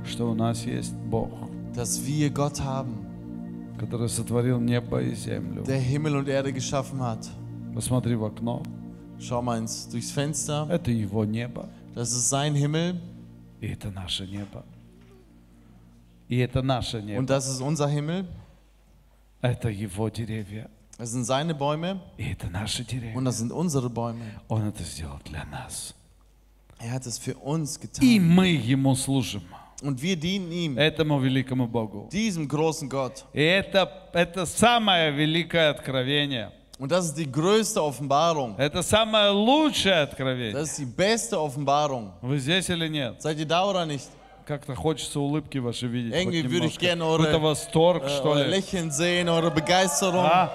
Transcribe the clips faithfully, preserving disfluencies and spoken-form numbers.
что у нас есть Бог, dass wir Gott haben, который сотворил небо и землю. der Himmel und Erde geschaffen hat. Посмотри в окно. Schau mal ins, durchs Fenster. Это Его небо, Das ist sein Himmel и это наше небо. И это наше und небо. das ist unser Himmel. Это Его деревья, Das sind seine Bäume и это наши und деревья. das sind unsere Bäume. Он это сделал для нас. Er hat es für uns И getan. мы Ему служим, Und wir dienen ihm, этому великому Богу. diesem großen Gott. И это, это самое великое откровение. Und das ist die größte Offenbarung. Это самое лучшее откровение. Das ist die beste Offenbarung. Вы здесь или нет? Seid ihr da oder nicht? Как-то хочется улыбки ваши видеть. хоть Irgendwie würde ich немножко. gerne eure, Какой-то восторг, Äh, что euer ли. Lächeln sehen, eure Begeisterung. А?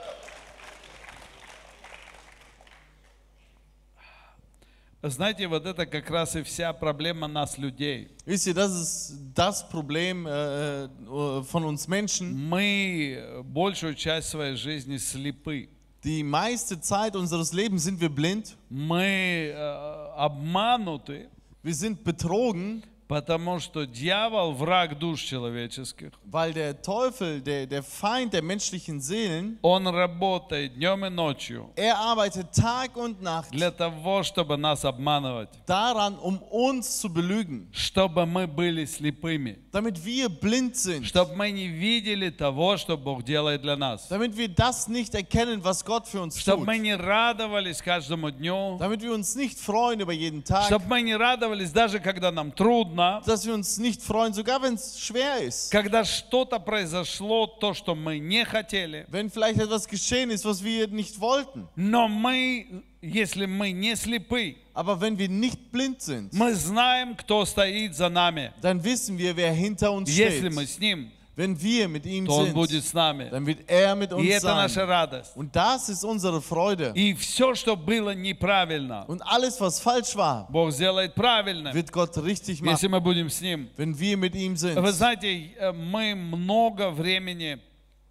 Знаете, вот это как раз и вся проблема нас, людей. Wisst ihr, das ist das Problem äh, äh, von uns Menschen. Мы большую часть своей жизни слепы. Die meiste Zeit unseres Lebens sind wir blind. Мы э, обмануты, Wir sind betrogen, потому что дьявол враг душ человеческих. weil der Teufel, der, der Feind der menschlichen Seelen, Он работает днем и ночью er arbeitet Tag und Nacht для того, чтобы нас обманывать, daran, um uns zu belügen, чтобы мы были слепыми, damit wir blind sind, чтобы мы не видели того, что Бог делает для нас, damit wir das nicht erkennen, was Gott für uns чтобы tut, мы не радовались каждому дню, damit wir uns nicht freuen über jeden Tag, чтобы мы не радовались даже когда нам трудно, dass wir uns nicht freuen, sogar wenn es schwer ist. когда что-то произошло, то, что мы не хотели. Wenn vielleicht etwas geschehen ist, was wir nicht wollten. Но мы, если мы не слепы, Aber wenn wir nicht blind sind, мы знаем, кто стоит за нами. dann wissen wir, wer hinter uns Если steht. мы с Ним, Wenn wir mit ihm то Он будет sind, с нами. dann wird er mit И uns это наша sein. радость. Und das ist unsere Freude. И все, что было неправильно, Und alles, was falsch war, Бог сделает правильно, wird Gott richtig если machen, мы будем с Ним. wenn wir mit ihm sind. Вы знаете, э, мы много времени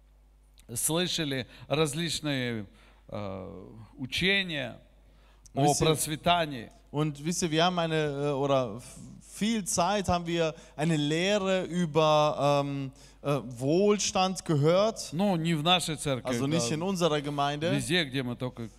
слышали различные э, учения о Wisst ihr- процветании. Und wisst ihr, wir haben eine, äh, oder f- viel Zeit haben wir eine Lehre über ähm, äh, Wohlstand gehört. Ну, не в нашей церкви, Also nicht in да, unserer Gemeinde. везде, где мы только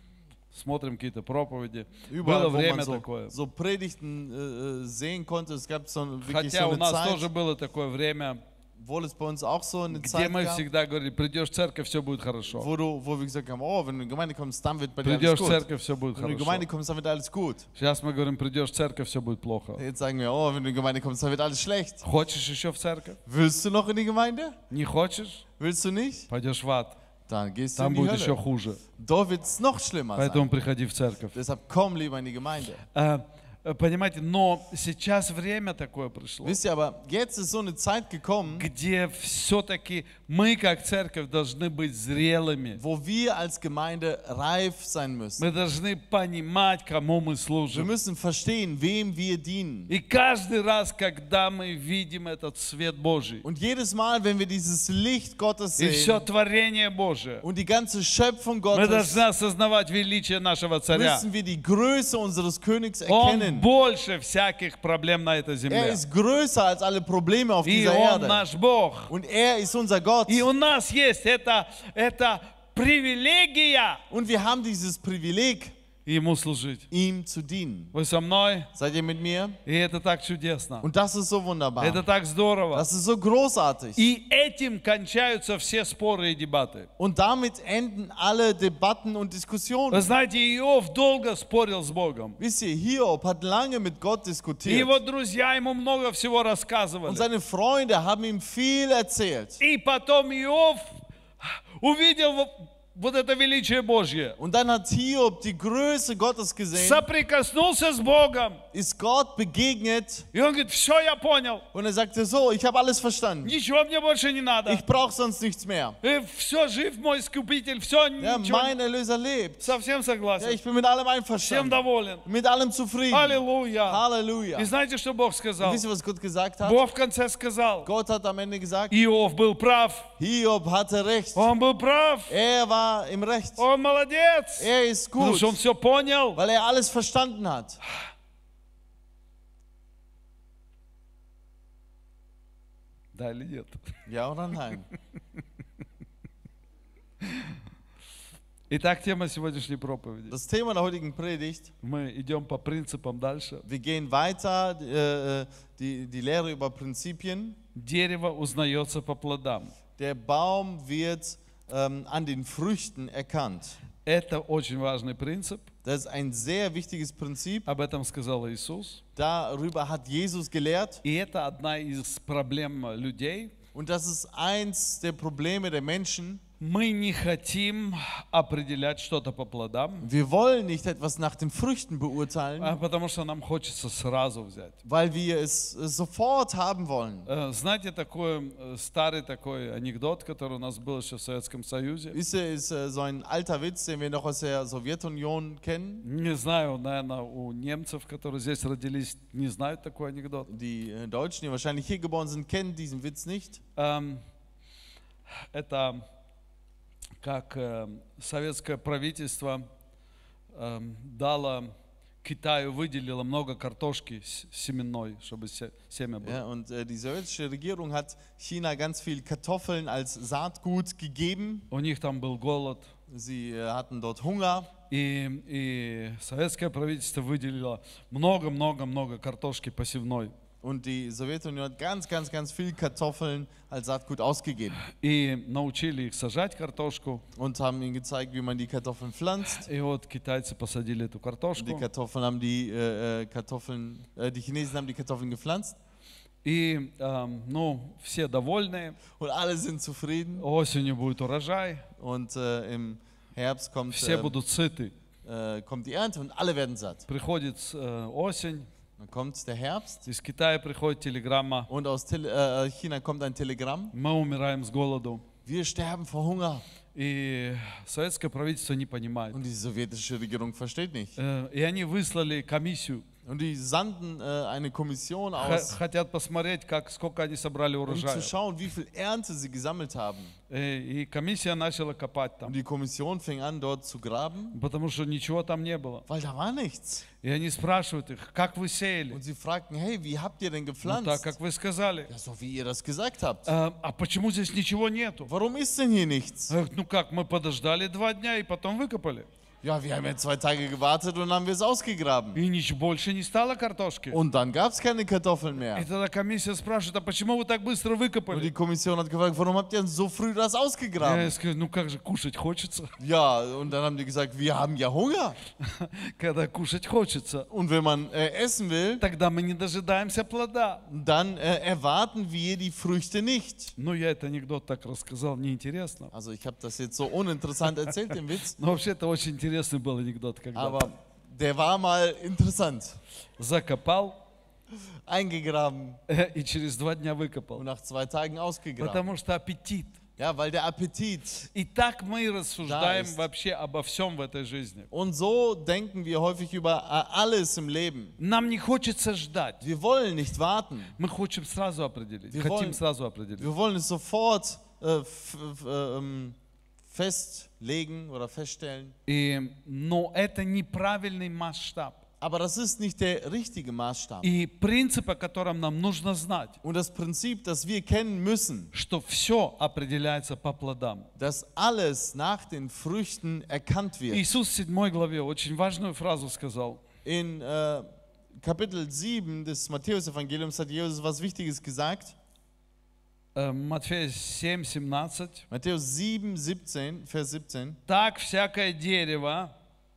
смотрим какие-то проповеди. Было Überall, wo man время so, такое. so Predigten äh, äh, sehen konnte. Es gab so wirklich Хотя so у eine нас Zeit, тоже было такое время, obwohl es bei uns auch so eine где Zeit мы gab, всегда говорили, придешь в церковь, все будет хорошо. wo, du, wo wir gesagt haben, oh, wenn du in die Gemeinde kommst, dann wird bei dir alles Придешь в gut. церковь, все будет Wenn du in die хорошо. Gemeinde kommst, dann wird alles gut. Сейчас мы говорим, придешь в церковь, все будет плохо. Jetzt sagen wir, oh, wenn du in die Gemeinde kommst, dann wird alles schlecht. Хочешь еще в церковь? Willst du noch in die Gemeinde? Не хочешь? Willst du nicht? Пойдешь в ад. Dann gehst du Там in die будет еще Hölle. хуже. Dort wird es noch schlimmer sein. Поэтому приходи в церковь. Deshalb komm lieber in die Gemeinde. А, Понимаете, но сейчас время такое пришло, Wisst ihr, aber jetzt ist so eine Zeit gekommen, где все-таки мы, как церковь, должны быть зрелыми. wo wir als Gemeinde reif sein müssen. Мы должны понимать, кому мы Wir служим. müssen verstehen, wem wir dienen. И каждый раз, когда мы видим этот свет Божий, Und jedes Mal, wenn wir dieses Licht Gottes и все sehen творение Божие, und die ganze Schöpfung мы Gottes, должны осознавать величие нашего царя. müssen wir die Größe unseres Königs Он erkennen. больше всяких проблем на этой Er земле. ist größer als alle Probleme auf И dieser Он Erde. наш Бог. Und er ist unser Gott. И у нас есть это, это привилегия Und wir haben dieses Privileg, Ему служить. ihm zu dienen. Вы со мной? Seid ihr mit mir? И это так чудесно. Und das ist so wunderbar. Это так здорово. Das ist so großartig. И этим кончаются все споры и дебаты. Und damit enden alle Debatten und Вы Diskussionen. знаете, Иов долго спорил с Богом. Wisst ihr, Hiob hat lange mit Gott И diskutiert. его друзья ему много всего Und рассказывали. seine Freunde haben ihm viel erzählt. И потом Иов увидел вот- вот это величие Божье. Und dann hat Hiob die Größe Gottes gesehen, Соприкоснулся с Богом. ist Gott begegnet И он говорит, все, я понял. und er sagte so, ich habe alles verstanden. Ничего мне больше не надо. Ich brauche sonst nichts mehr. Все, жив мой Искупитель. Все, Ja, ничего. mein Erlöser lebt. Совсем Ja, согласен. ich bin mit allem Всем einverstanden. доволен. Mit allem zufrieden. Аллилуйя. Halleluja. И знаете, что Бог сказал? Wisst ihr, was Gott gesagt hat? Бог в конце сказал, Gott hat am Ende gesagt, Иов был прав. Hiob hatte recht. Он был прав. Er war im Recht. Он молодец. Er ist Потому gut, что он все понял. weil er alles verstanden hat. Да или нет? Ja oder nein? Итак, тема сегодняшней проповеди. Das Thema der heutigen Predigt, Мы идем по принципам дальше. wir gehen weiter, äh, die, die Lehre über Prinzipien. Дерево узнается по плодам. Der Baum wird ähm, an den Früchten erkannt. Это очень важный принцип. Das ist ein sehr wichtiges Prinzip. Об этом сказал Иисус. Darüber hat Jesus gelehrt. И это одна из проблем людей. Und das ist eins der Probleme der Menschen. Мы не хотим определять что-то по плодам, Wir wollen nicht etwas nach den Früchten beurteilen, а потому что нам хочется сразу взять. weil wir es sofort haben wollen. Э, Знаете, такой э, старый такой анекдот, который у нас был еще в Советском Союзе? Ist, ist äh, so ein alter Witz, den wir noch aus der Sowjetunion kennen. Не знаю, наверное, у немцев, которые здесь родились, не знают такой анекдот. Die äh, Deutschen, die wahrscheinlich hier geboren sind, kennen diesen Witz nicht. Эм, Это как э, советское правительство э, дало Китаю, выделило много картошки с- семенной, чтобы се- семя было. Ja, und äh, die sowjetische Regierung hat China ganz viel Kartoffeln als Saatgut gegeben. У них там был голод, Sie äh, hatten dort Hunger. и, и советское правительство выделило много-много-много картошки посевной. Und die Sowjetunion hat ganz, ganz, ganz viel Kartoffeln als Saatgut ausgegeben. И научили их сажать картошку. Und haben ihnen gezeigt, wie man die Kartoffeln pflanzt. И вот китайцы посадили эту Die картошку. Kartoffeln haben die äh, äh, Kartoffeln, äh, die Chinesen haben die Kartoffeln gepflanzt. И, эм, ну, все довольны. Und alle sind zufrieden. Осенью будет урожай. Und äh, im Herbst kommt, Все äh, будут сыты. äh, kommt die Ernte und alle werden satt. Приходит э, осень, Dann kommt der Herbst из Китая приходит телеграмма, und aus Tele äh, China kommt ein Telegramm. мы умираем с голоду. Wir sterben vor Hunger. И советское правительство не понимает. Und die sowjetische Regierung versteht nicht. Э, И они выслали комиссию. Und die sandten äh, eine Kommission Х- aus, Хотят посмотреть, как, сколько они собрали um zu урожая. schauen, wie viel Ernte sie gesammelt haben. Э, И комиссия начала копать Und там, die Kommission fing an, dort zu graben, потому что ничего там не было. weil da war nichts. И они спрашивают их, как вы сеяли? Und sie fragten, hey, wie habt ihr denn Ну, так, gepflanzt? как вы сказали. Ja, so wie ihr das gesagt habt. «А а почему здесь ничего нету?» Warum ist denn hier nichts? Э, Ну как, мы подождали два дня и потом выкопали. Ja, wir haben ja zwei Tage gewartet und dann haben wir es ausgegraben. И ничего больше не стало картошки. Und dann gab es keine Kartoffeln И mehr. тогда комиссия спрашивает, а почему вы так быстро Und die выкопали? Kommission hat gefragt, warum habt ihr denn so früh das Я ausgegraben? скажу, ну как же, кушать хочется. Ja, und dann haben die gesagt, wir haben ja Hunger. Когда кушать хочется, Und wenn man äh, essen will, тогда мы не дожидаемся плода. dann äh, erwarten wir die Früchte nicht. Ну, я этот анекдот так рассказал, неинтересно. Also ich habe das jetzt so uninteressant erzählt, den Witz, Но вообще это очень интересный был анекдот, когда aber der war mal interessant. закопал Eingegraben э, и через два дня und выкопал. nach zwei Tagen ausgegraben. Потому что аппетит. Ja, weil der Appetit. И так мы рассуждаем ist. вообще обо всем в этой жизни. Und so denken wir häufig über äh, alles im Leben. Нам не хочется ждать. Wir wollen nicht warten. Мы хотим сразу определить. Wir Хотим wollen- сразу определить. Wir wollen es sofort äh, f- f- äh, ähm, festlegen oder feststellen. И, но это неправильный масштаб. Aber das ist nicht der richtige Maßstab. И принцип, о котором нам нужно знать, Und das Prinzip, das wir kennen müssen, что все определяется по плодам. dass alles nach den Früchten erkannt wird. Иисус в седьмой главе очень важную фразу сказал. In äh, Kapitel sieben des Matthäus-Evangeliums hat Jesus was Wichtiges gesagt. Э, Матфея семь семнадцать. Matthäus sieben, siebzehn, Vers siebzehn. Так всякое дерево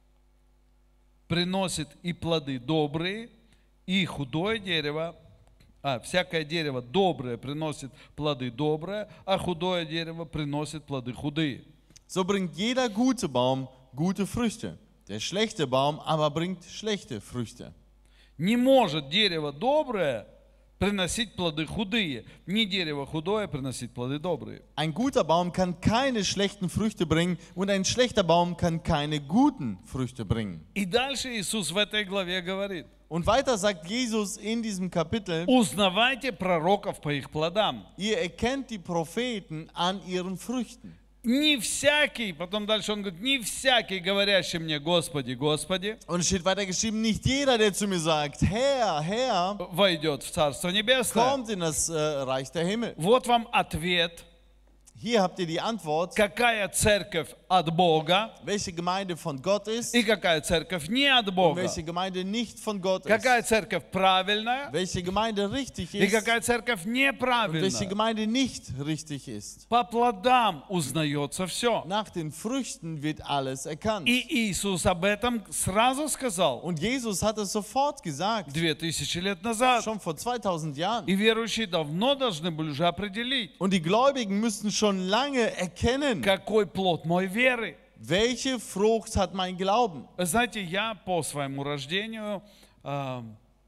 приносит и плоды добрые, и худое дерево, а, всякое дерево доброе приносит плоды добрые, а худое дерево приносит плоды худые. So bringt jeder gute Baum gute Früchte. Der schlechte Baum aber bringt schlechte Früchte. Не может дерево доброе приносить плоды худые, не дерево худое приносить плоды добрые. Ein guter Baum kann keine schlechten Früchte bringen und ein schlechter Baum kann keine guten Früchte bringen. И дальше Иисус в этой главе говорит: Und weiter sagt Jesus in diesem Kapitel, узнавайте пророков по их плодам. ihr erkennt die Propheten an ihren Früchten. Не всякий, потом дальше он говорит, не всякий, говорящий мне, Господи, Господи, Und es steht weiter geschrieben, nicht jeder, der zu mir sagt, Herr, Herr, войдет в Царство Небесное. kommt in das äh, Reich der Himmel. Вот вам ответ, Hier habt ihr die Antwort, какая церковь от Бога welche Gemeinde von Gott ist и какая церковь не от und Бога. welche Gemeinde nicht von Gott ist. Какая церковь правильная Welche Gemeinde richtig и ist какая церковь und welche неправильная. Gemeinde nicht richtig ist. По плодам узнается все. Nach den Früchten wird alles erkannt. И Иисус об этом сразу сказал Und Jesus hat es sofort gesagt, две тысячи лет назад. schon vor zweitausend Jahren. И верующие давно должны были уже определить, Und die Gläubigen müssten schon lange erkennen, какой плод моей веры. welche Frucht hat mein Glauben. Знаете, я по своему рождению э,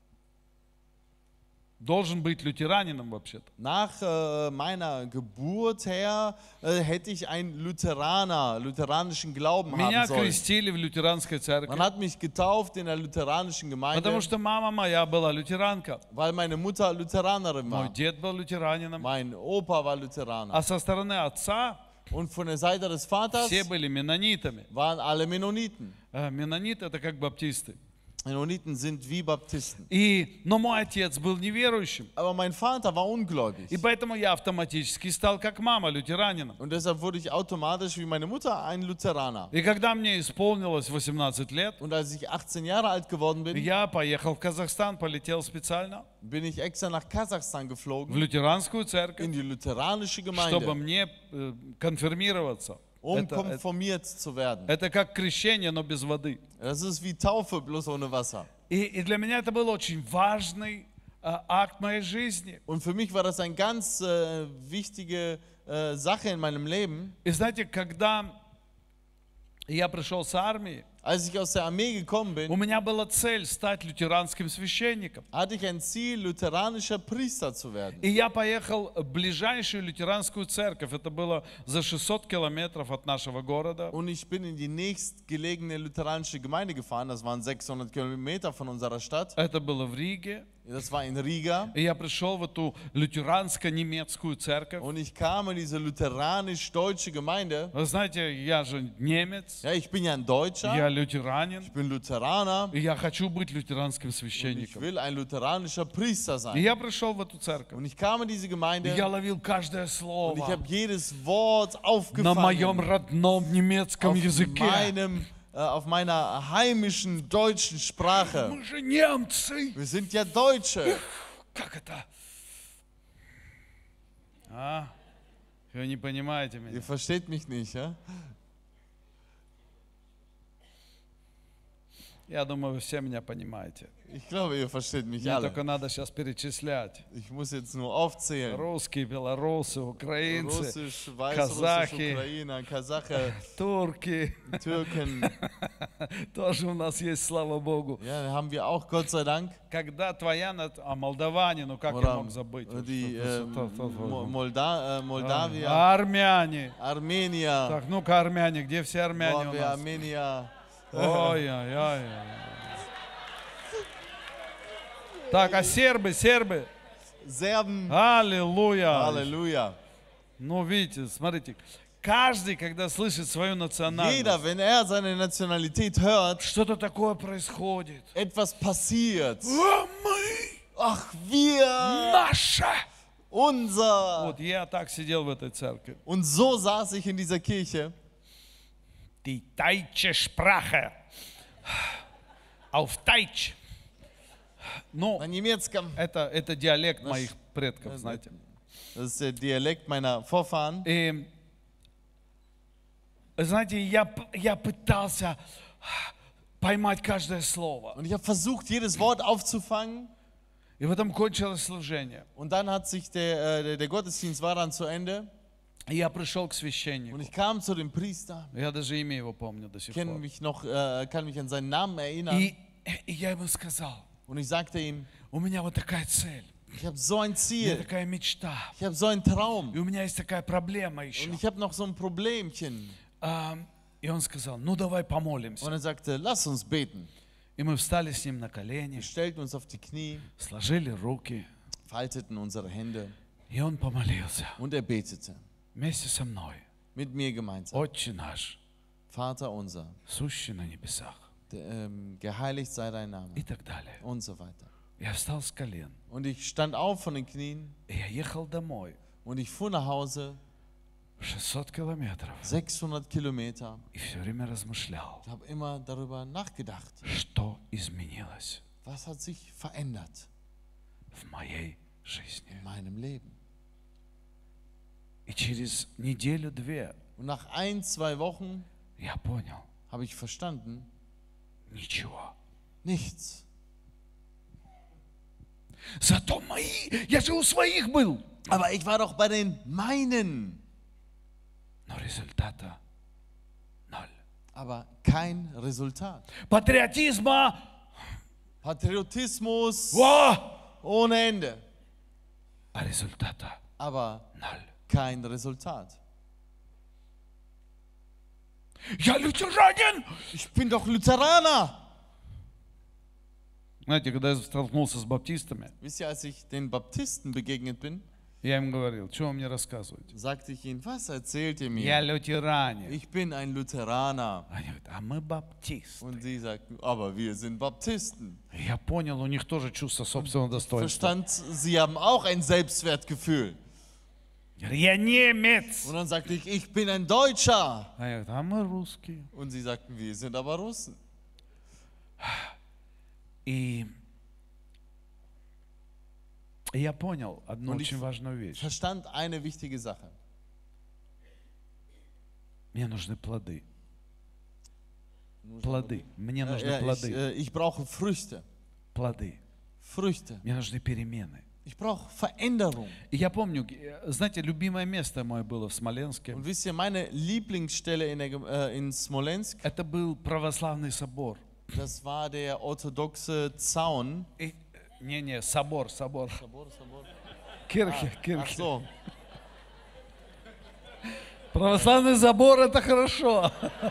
должен быть лютеранином вообще-то. Nach äh, meiner Geburt her äh, hätte ich einen Lutheraner, lutheranischen Glauben Меня haben sollen. крестили в лютеранской церкви, Man hat mich getauft in der lutheranischen Gemeinde, потому что мама моя была лютеранка, weil meine Mutter Lutheranerin мой war. дед был лютеранином, Mein Opa war Lutheraner. а со стороны отца Und von der Seite des Vaters все были менонитами. waren alle Mennoniten. Э, Менониты — это как баптисты. Mennoniten sind wie Baptisten. И, но мой отец был неверующим, Aber mein Vater war ungläubig. и поэтому я автоматически стал как мама лютеранином. Und deshalb wurde ich automatisch wie meine Mutter ein Lutheraner. И когда мне исполнилось восемнадцать лет, Und als ich achtzehn Jahre alt geworden bin, я поехал в Казахстан, полетел специально bin ich extra nach Kasachstan в geflogen, лютеранскую церковь, in die lutheranische чтобы Gemeinde, мне э, конфирмироваться. um Это, это, konformiert zu werden. это как крещение, но без воды. Das ist wie Taufe, bloß ohne Wasser. И, и для меня это был очень важный э, акт моей жизни. Und für mich war das eine ganz äh, wichtige äh, Sache in meinem Leben. И знаете, когда я пришел с армии, Als ich aus der Armee gekommen у bin, меня была цель стать лютеранским священником. hatte ich ein Ziel, lutheranischer Priester zu werden. И я поехал в ближайшую лютеранскую церковь. Это было за шестьсот километров от нашего города. Und ich bin in die nächstgelegene lutheranische Gemeinde gefahren. Das waren sechshundert Kilometer von unserer Stadt. Это было в Риге. Das war in Riga. И я пришел в эту лютеранско-немецкую церковь. Und ich kam in diese lutheranisch-deutsche Gemeinde. Вы знаете, я же немец, Ja, ich bin ja ein Deutscher. я лютеранин, Ich bin Lutheraner. и я хочу быть лютеранским Und ich священником. will ein lutheranischer Priester И sein. я пришел в эту церковь. Und ich kam in diese И Gemeinde я ловил каждое und ich слово habe jedes Wort на моем aufgefangen. родном немецком Auf, языке. meinem, äh, auf meiner heimischen deutschen Sprache. Мы же немцы. Wir sind ja Deutsche. Как это? А? Вы не понимаете меня. Ihr versteht mich nicht, ja? Я думаю, вы все меня понимаете. Ich glaube, ihr versteht mich Мне alle. только надо сейчас перечислять. Ich muss jetzt nur aufzählen. Русские, белорусы, украинцы, Russisch, Weißrussisch, Казахи. Ukrainer, Kasache, турки. Türken. Тоже у нас есть, слава Богу. Ja, haben wir auch, Gott sei Dank. Когда твоя, нат- а молдаване, ну как я Oder мог забыть? äh, die äh, Что- что- что- Mo- Molda äh, Moldawia, А, Армяне. Armenier. Так, ну-ка, армяне, где все Wo армяне haben у wir нас? Armenier? Ой-ой-ой. Так, а сербы, сербы? Serben. Аллилуйя. Halleluja. Ну, видите, смотрите, каждый, когда слышит свою национальность, Jeder, wenn er seine Nationalität hört, что-то такое происходит. etwas passiert. А мы, Ach, wir, наша. unser. Вот я так сидел в этой церкви. Und so saß ich in dieser Kirche. Die deutsche Sprache. Auf Deutsch. Ну, На немецком. это, это диалект моих предков, знаете. Das ist der Dialekt meiner Vorfahren. И, знаете, я, п- я пытался поймать каждое слово. Und ich habe versucht, jedes Wort aufzufangen. И потом кончилось служение. Und dann hat sich der, äh, der, der Gottesdienst war dann zu Ende. И я пришел к священнику. Und ich kam zu dem Priester. Я даже имя его помню до сих Kenne пор. mich noch, äh, kann mich an seinen Namen erinnern. И, и я ему сказал, Und ich sagte ihm, у меня вот такая цель, ich habe so ein у меня Ziel. такая мечта, Ich habe so einen Traum. и у меня есть такая проблема еще. Und ich habe noch so ein Problemchen. А, и он сказал, ну давай помолимся. Und er sagte, lass uns beten. И мы встали с ним на колени, Wir stellten uns auf die Knie, сложили руки, falteten unsere Hände и он помолился und er betete. вместе со мной. mit mir gemeinsam. Отче наш, Vater unser, сущий на небесах, der, ähm, geheiligt sei dein Name и так далее. und so weiter. Я встал с колен, Und ich stand auf von den Knien и я ехал домой und ich fuhr nach Hause, шестьсот километров, sechshundert Kilometer. и все время размышлял, Ich habe immer darüber nachgedacht, что изменилось was hat sich verändert в моей жизни. in meinem Leben. И через неделю-две Und nach ein, zwei Wochen я понял, habe ich verstanden, ничего. nichts. Зато мои, я же у своих был. Aber ich war doch bei den meinen. Но результата ноль. Aber kein Resultat. Патриотизма, Patriotismus во, ohne Ende. а результата Aber ноль. kein Resultat. Я лютеранин. Ich bin doch Lutheraner. Знаете, когда я столкнулся с баптистами, Wisst ihr, als ich den Baptisten begegnet bin, я им говорил, что вы мне рассказываете? sagte ich ihnen, was erzählt ihr Я mir? лютеранин. Ich bin ein Lutheraner. Они говорят, а мы баптисты. Und sie sagten, aber wir sind Baptisten. Я понял, у них тоже чувство собственного достоинства. Verstand, sie haben auch ein Selbstwertgefühl. Я говорю, я немец. Und dann sagte ich, ich bin ein Deutscher. Они говорят, а мы русские. Und sie sagten, wir sind aber Russen. И я понял одну Und ich очень важную вещь. verstand eine wichtige Sache. Мне нужны плоды. Плоды. Мне нужны Ja, ich, плоды. äh, ich brauche Früchte. Плоды. Früchte. Мне нужны перемены. Ich brauche Veränderung. И я помню, э, знаете, любимое место мое было в Смоленске. Und wisst ihr, meine Lieblingsstelle in, der, Gem- äh, in Smolensk, Это был православный собор. das war der orthodoxe Zaun. И- Не-не, собор, собор. Sabor, Sabor. Кирхи, Ach кирхи. so. Православный собор — это хорошо.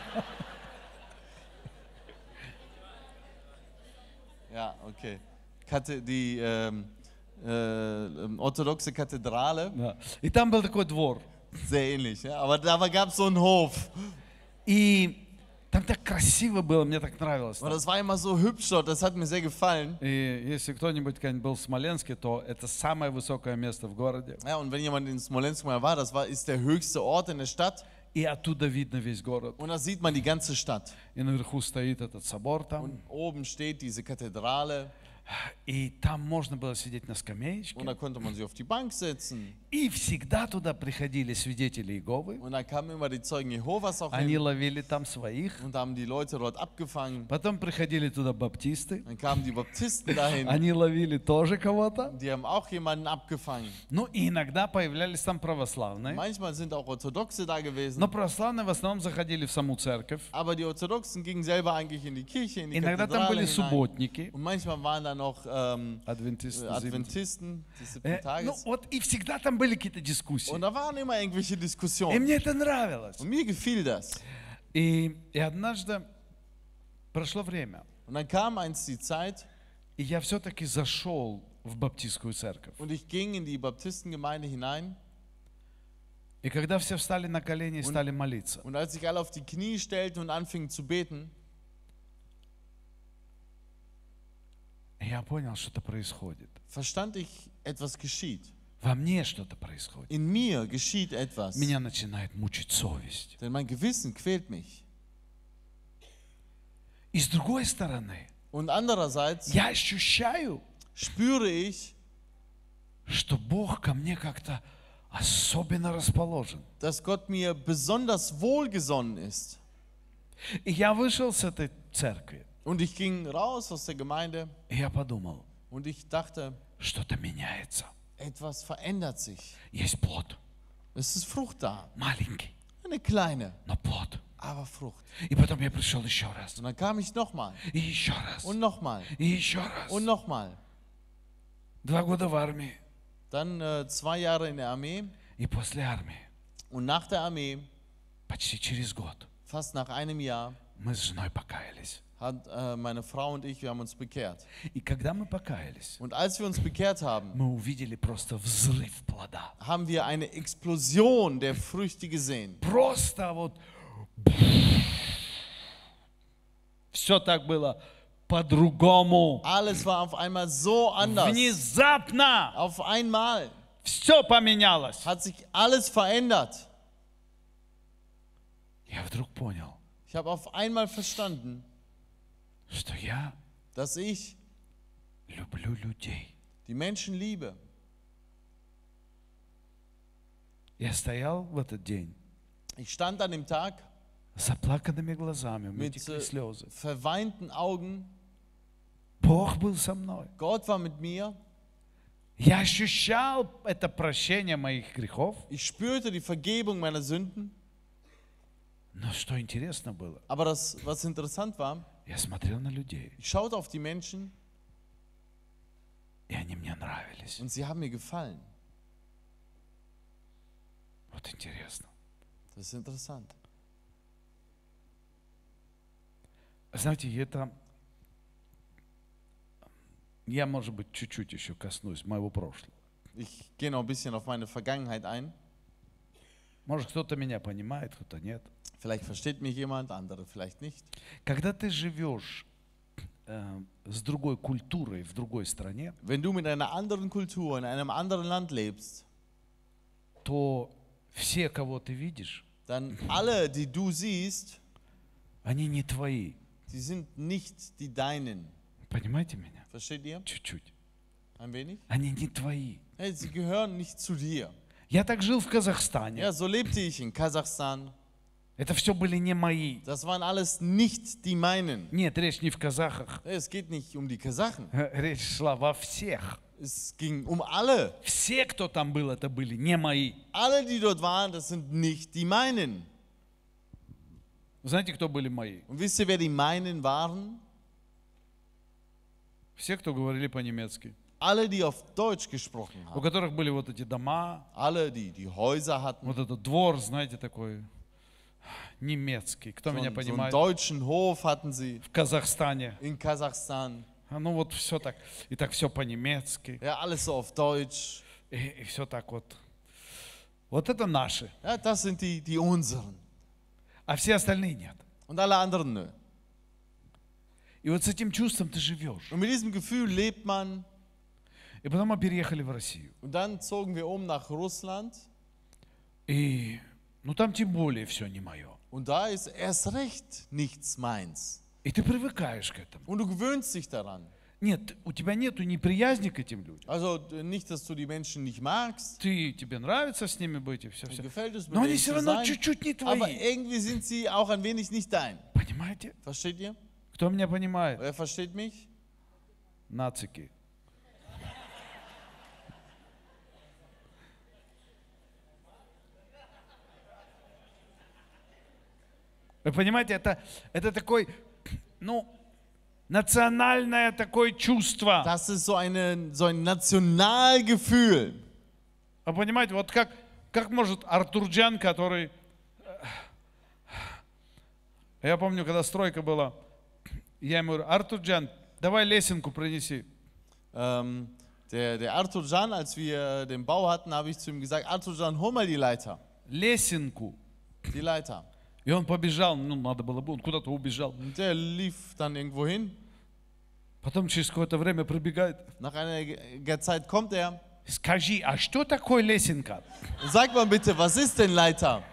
Ja, okay. Kate, die ähm, äh, orthodoxe Kathedrale, Да. И там был такой двор. sehr ähnlich, ja? Aber da gab es so einen Hof. И там так красиво было, мне так нравилось. Und там. das war immer so hübsch dort, das hat mir sehr gefallen. И если кто-нибудь когда-нибудь был в Смоленске, то это самое высокое место в городе. Ja, und wenn jemand in Smolensk mal war, das war, ist der höchste Ort in der Stadt. И оттуда видно весь город. Und da sieht man die ganze Stadt. И наверху стоит этот собор там. Und oben steht diese Kathedrale. И там можно было сидеть на скамеечке. Und da konnte man sich auf die Bank setzen. И всегда туда приходили свидетели Иеговы. Und da kamen immer die Zeugen Jehovas auch Они hin. ловили там своих. Und haben die Leute dort abgefangen. Потом приходили туда баптисты. Dann kamen die Baptisten dahin. Они ловили тоже кого-то. Die haben auch jemanden abgefangen. Ну и иногда появлялись там православные. Manchmal sind auch Orthodoxe da gewesen. Но православные в основном заходили в саму церковь. Aber die Orthodoxen gingen selber eigentlich in die Kirche, in die Иногда там Kathedrale были hinein. субботники, Und manchmal waren da noch ähm, адвентисты. Adventisten des siebten Э, Ну Tages. вот и всегда там были какие-то дискуссии. Und da waren immer irgendwelche И Diskussionen. мне это нравилось. Und mir gefiel das. И, и однажды прошло время, Und dann kam eins die Zeit и я все-таки зашел в баптистскую церковь. und ich ging in die Baptistengemeinde hinein. И когда все встали на колени и стали молиться, Und als sich alle auf die Knie stellten und anfingen zu beten, я понял, что-то происходит. verstand ich, etwas geschieht. Во мне что-то происходит. In mir geschieht etwas. Меня начинает мучить совесть. Denn mein Gewissen quält mich. И с другой стороны, Und andererseits я ощущаю, spüre ich, что Бог ко мне как-то особенно расположен. dass Gott mir besonders wohlgesonnen ist. И я вышел с этой церкви, Und ich ging raus aus der Gemeinde и я подумал, und ich dachte, что-то меняется. etwas verändert sich. Есть плод, Es ist Frucht da. маленький, Eine kleine, но плод. aber Frucht. И потом я пришел еще раз, Und dann kam ich nochmal и еще раз, und nochmal и еще раз. und nochmal. Два года в армии, Dann äh, zwei Jahre in der Armee и после армии, und nach der Armee, почти через год, fast nach einem Jahr, мы с женой покаялись. hat äh, meine Frau und ich, wir haben uns bekehrt. И когда мы покаялись, Und als wir uns bekehrt haben, мы увидели просто взрыв плода. haben wir eine Explosion der Früchte gesehen. Просто вот все так было по-другому. Alles war auf einmal so anders. Внезапно Auf einmal все поменялось. hat sich alles verändert. Я вдруг понял, Ich habe auf einmal verstanden, что я dass ich люблю людей. die Menschen liebe. Я стоял в этот день Ich stand an dem Tag с заплаканными глазами, у меня mit текли äh, слезы. verweinten Augen. Бог был со мной. Gott war mit mir. Я ощущал это прощение моих грехов. Ich spürte die Vergebung meiner Sünden. Но что интересно было, Aber das, was interessant war, я смотрел на людей, ich schaute auf die Menschen и они мне нравились. und sie haben mir gefallen. Вот интересно. Das ist interessant. Знаете, это... Я, может быть, чуть-чуть еще коснусь моего прошлого. Ich gehe noch ein bisschen auf meine Vergangenheit ein. Может, кто-то меня понимает, кто-то нет. Vielleicht versteht mich jemand, andere vielleicht nicht. Когда ты живешь э, с другой культурой в другой стране, Wenn du mit einer anderen Kultur in einem anderen Land lebst, то все, кого ты видишь, dann alle, die du siehst, они не твои. die sind nicht die deinen. Понимаете меня? Versteht ihr? Чуть-чуть. Ein wenig? Они не твои. Hey, sie gehören nicht zu dir. Я так жил в Казахстане. Ja, so lebte ich in Kasachstan. Это все были не мои. Das waren alles nicht die meinen. Нет, речь не в казахах. Es geht nicht um die Kasachen. Речь шла во всех. Es ging um alle. Все, кто там был, это были не мои. Alle, die dort waren, das sind nicht die meinen. Знаете, кто были мои? Und wisst ihr, wer die meinen waren? Все, кто говорили по-немецки. Alle, die auf Deutsch gesprochen У haben. которых были вот эти дома, Alle, die die Häuser hatten. вот этот двор, знаете, такой немецкий. Кто So меня einen, so einen понимает? deutschen Hof hatten sie В Казахстане. in Kasachstan. А, Ну вот все так. И так все по-немецки. Ja, alles so auf Deutsch. И, и все так вот. Вот это наши. Ja, das sind die, die unseren. А все остальные нет. Und alle anderen nö. И вот с этим чувством ты живешь. Und mit diesem Gefühl lebt man. И потом мы переехали в Россию. Und dann zogen wir um nach Russland. И ну там тем более все не мое. Und da ist erst recht nichts meins. И ты привыкаешь к этому. Und du gewöhnst dich daran. Нет, у тебя нету неприязни к этим людям. Also nicht, dass du die Menschen nicht magst. Ты, тебе нравится с ними быть и все, Dir все. gefällt es, mit Но они denen все zu равно sein. чуть-чуть не Aber твои. irgendwie sind sie auch ein wenig nicht dein. Понимаете? Versteht ihr? Кто меня понимает? Wer versteht mich? Нацики. Вы понимаете, это, это такой, ну, национальное такое чувство. Das ist so, eine, so ein Nationalgefühl. Вы понимаете, вот как, как может Артурджан, который... Я помню, когда стройка была, я ему говорю, Артурджан, давай лесенку принеси. Ähm, der, der Arthur Can, als wir den Bau hatten, habe ich zu ihm gesagt, Arthur Can, hol mal die Leiter. Лесенку. Die Leiter. И он побежал, ну, надо было бы, он куда-то убежал. Und der lief dann irgendwo hin. Потом через какое-то время прибегает. Nach einiger Zeit kommt er. Скажи, а что такое лесенка? Sag mal bitte, was ist denn Leiter?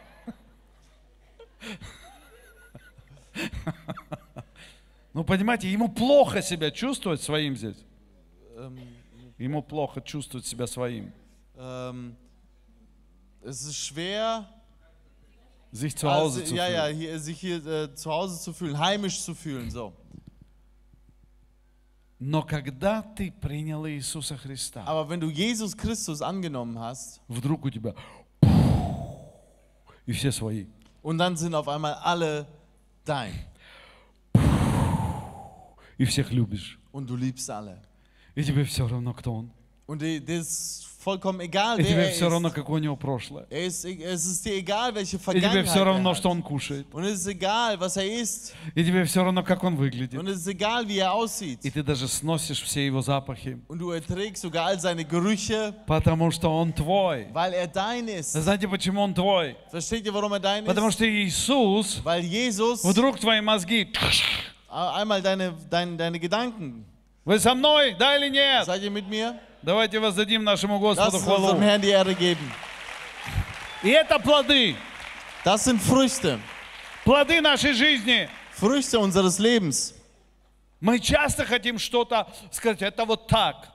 Ну, понимаете, ему плохо себя чувствовать своим здесь. Ähm, Ему плохо чувствовать себя своим. ähm, es ist schwer, Sich zu Hause also, zu ja, fühlen. ja, hier, sich hier äh, zu Hause zu fühlen, heimisch zu fühlen. So. Но когда ты принял Иисуса Христа, Aber wenn du Jesus Christus angenommen hast вдруг у тебя и все свои. und dann sind auf einmal alle dein И всех любишь. und du liebst alle. И тебе все равно, кто он. Und dir dir ist vollkommen egal, И wer тебе er все равно, ist. какое у него прошлое. Er ist. Es ist dir egal, welche И тебе Vergangenheit все er равно, что hat. он кушает. Und es ist egal, was er isst. И тебе все равно, как он выглядит. Und es ist egal, wie er aussieht. И ты даже сносишь все его запахи. Und du erträgst sogar all seine Gerüche, Потому что он твой. weil er dein ist. Знаете, почему он твой? Versteht ihr, warum er dein Потому ist? что Иисус, Weil Jesus вдруг твои мозги, einmal deine, deine, deine Gedanken. вы со мной, да или нет? Seid ihr mit mir? Давайте воздадим нашему Lass Господу uns unserem хвалу. Herrn die Ehre geben. И это плоды, Das sind Früchte. плоды нашей жизни. Früchte unseres Lebens. Мы часто хотим что-то сказать, это вот так,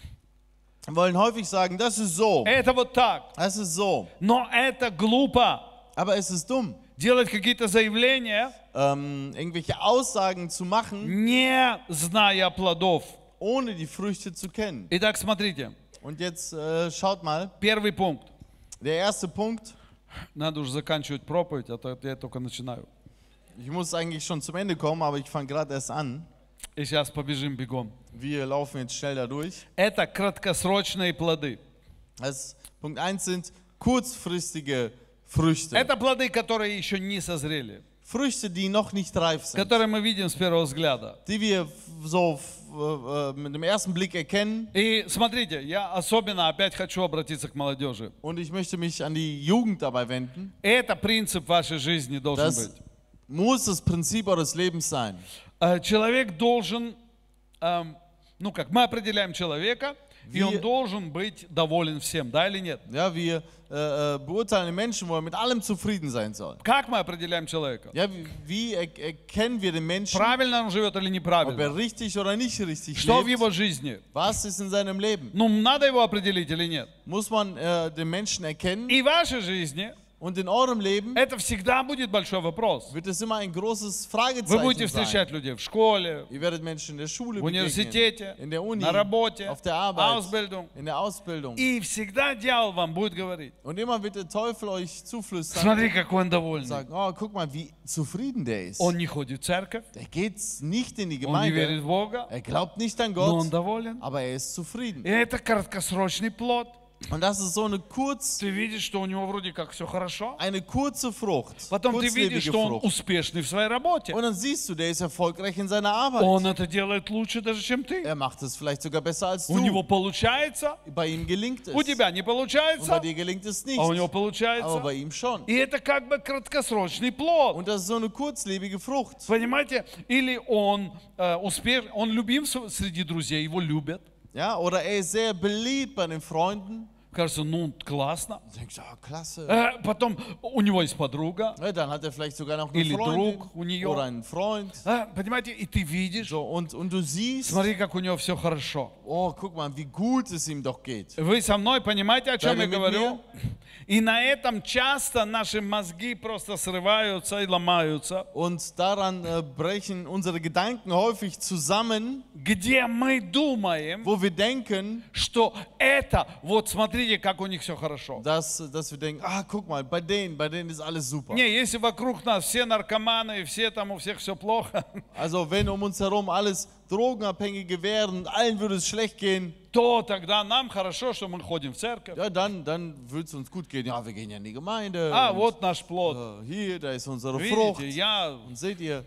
Wir wollen häufig sagen, das ist so, это вот так. das ist so. Но это глупо. Aber es ist dumm, Делать какие-то заявления, ähm, irgendwelche Aussagen zu machen, не зная плодов. ohne die Früchte zu kennen. Итак, смотрите, Und jetzt äh, schaut mal, первый пункт. der erste Punkt. Надо уже заканчивать проповедь, а то я только начинаю. Ich muss eigentlich schon zum Ende kommen, aber ich fange gerade erst an. И сейчас побежим бегом. Wir laufen jetzt schnell da durch. Это краткосрочные плоды. Das, Punkt eins sind kurzfristige Früchte. Это плоды, которые еще не созрели, Früchte, die noch nicht reif sind. которые мы видим с первого взгляда. Die wir so äh, mit dem ersten Blick erkennen. И смотрите, я особенно опять хочу обратиться к молодежи. Und ich möchte mich an die Jugend dabei wenden. Это принцип вашей жизни должен Das быть. muss das Prinzip eures Lebens sein. Э, Человек должен, эм, ну как, мы определяем человека, и Wir- он должен быть доволен всем, да или нет? Ja, wir äh, äh, beurteilen den Menschen, wo er mit allem zufrieden sein soll. Как мы определяем человека? Ja, wie, wie er, erkennen wir den Menschen, Правильно он живет или ob er неправильно? richtig oder nicht richtig Что в lebt? его жизни? Was ist in seinem Leben? Ну, надо его определить или нет? Muss man äh, den Menschen erkennen? И в вашей жизни Und in eurem Leben это всегда будет большой вопрос. wird es immer ein großes Вы будете Fragezeichen sein. встречать людей в школе, Ihr werdet Menschen in der Schule в begegnen, университете, in der Uni, на работе, auf der Arbeit, Ausbildung. in der Ausbildung. И всегда дьявол вам будет говорить: Und immer wird der Teufel euch zuflüstern смотри, какой он und довольный. sagen, oh, guck mal, wie zufrieden der ist. Он не ходит в церковь, Der geht nicht in die он не верит Gemeinde, в Бога, er glaubt nicht an но он Gott, доволен. aber er ist zufrieden. И это краткосрочный плод. Und das ist so eine, kurz, Ты видишь, что у него вроде как все хорошо. eine kurze Frucht, Потом ты видишь, kurzlebige что он Frucht. успешный в своей работе. Und dann siehst du, der ist erfolgreich in seiner Arbeit. Он это делает лучше даже, чем ты. Er macht es vielleicht sogar besser als У него du. получается, Bei ihm gelingt es. у тебя не Und bei получается, dir gelingt es nicht. а у него Aber получается. bei ihm schon. И это как бы краткосрочный плод. Und das ist so eine kurzlebige Frucht. Понимаете? Или он э, успеш... он любим с- среди друзей, его любят. Ja, oder er ist sehr beliebt bei den Freunden. Кажется, ну классно. Du denkst, ah, klasse. Э, потом у него есть подруга. Ja, dann hat er vielleicht sogar noch eine Или Freundin друг у нее. oder einen Freund. Э, понимаете? И ты видишь, So, und, und du siehst, смотри, как у него все хорошо. oh, guck mal, wie gut es ihm doch geht. Вы со мной понимаете, о чем Да, я да, говорю? И на этом часто наши мозги просто срываются и ломаются, Und daran äh, brechen unsere Gedanken häufig zusammen, где мы думаем, wo wir denken, что это, вот смотрите, как у них все хорошо. dass, dass wir denken, ah, guck mal, bei denen, bei denen ist alles super. Не, если вокруг нас все наркоманы, и все там, у всех все плохо, Also wenn um uns herum alles Drogenabhängige wären und allen würde es schlecht gehen, то тогда нам хорошо, что мы ходим в церковь. ja, dann, dann würde es uns gut gehen. Ja, wir gehen ja in die Gemeinde. А, und, вот наш плод. äh, hier, da ist unsere Frucht. Видите, я... Und seht ihr,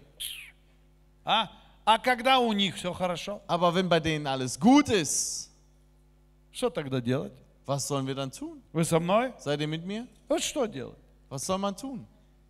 А? А когда у них все хорошо, aber wenn bei denen alles gut ist, что тогда делать? was sollen wir dann tun? Вы со мной? Seid ihr mit mir? Вот что делать? Was soll man tun?